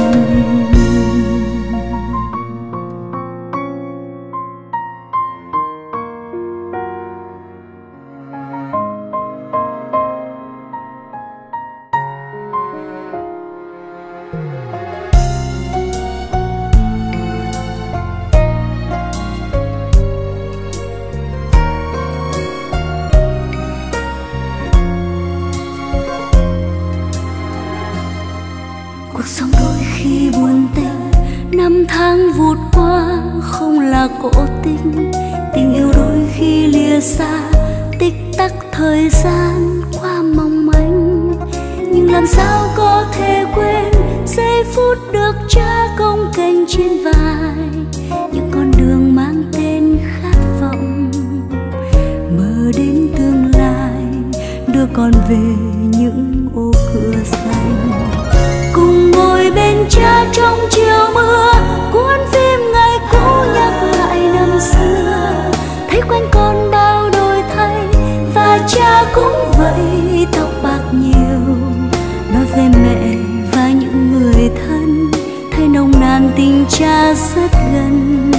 Cuộc sống đôi khi buồn tênh, năm tháng vụt qua không là cổ tích, tình yêu đôi khi lìa xa, tích tắc thời gian qua mong manh. Nhưng làm sao có thể quên giây phút được cha cồng kềnh trên vai, những con đường mang tên khát vọng, mơ đến tương lai đưa con về những ô cửa xanh. Cùng ngồi bên cha trong chiều mưa, cuốn phim ngày cũ nhắc lại năm xưa, thấy quanh con bao đổi thay và cha cũng vậy, tóc bạc nhiều. Nói về mẹ và những người thân, thấy nồng nàn tình cha rất gần.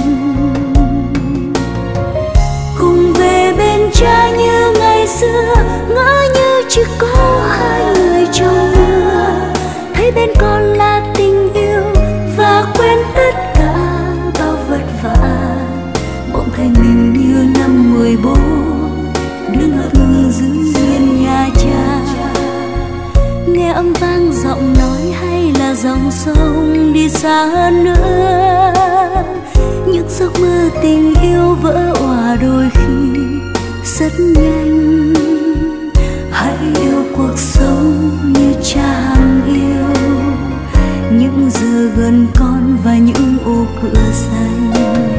Cùng về bên cha như ngày xưa, ngỡ như chỉ có hai người trong mưa, thấy bên con là tình yêu và quên tất cả bao vất vả. Bỗng thấy mình như năm mười bốn, đứng ngập ngừng dưới hiên nhà cha, nghe âm vang giọng nói hay là dòng sông đi xa hơn nữa. Những giấc mơ tình yêu vỡ òa đôi khi rất nhanh, hãy yêu cuộc sống như cha hằng yêu, những giờ gần con và những ô cửa xanh.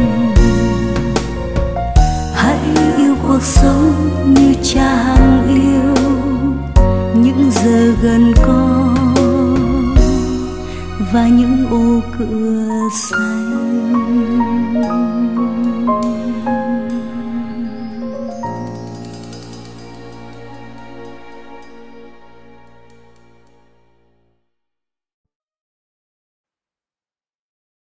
Hãy yêu cuộc sống như cha hằng yêu, những giờ gần con và những ô cửa xanh.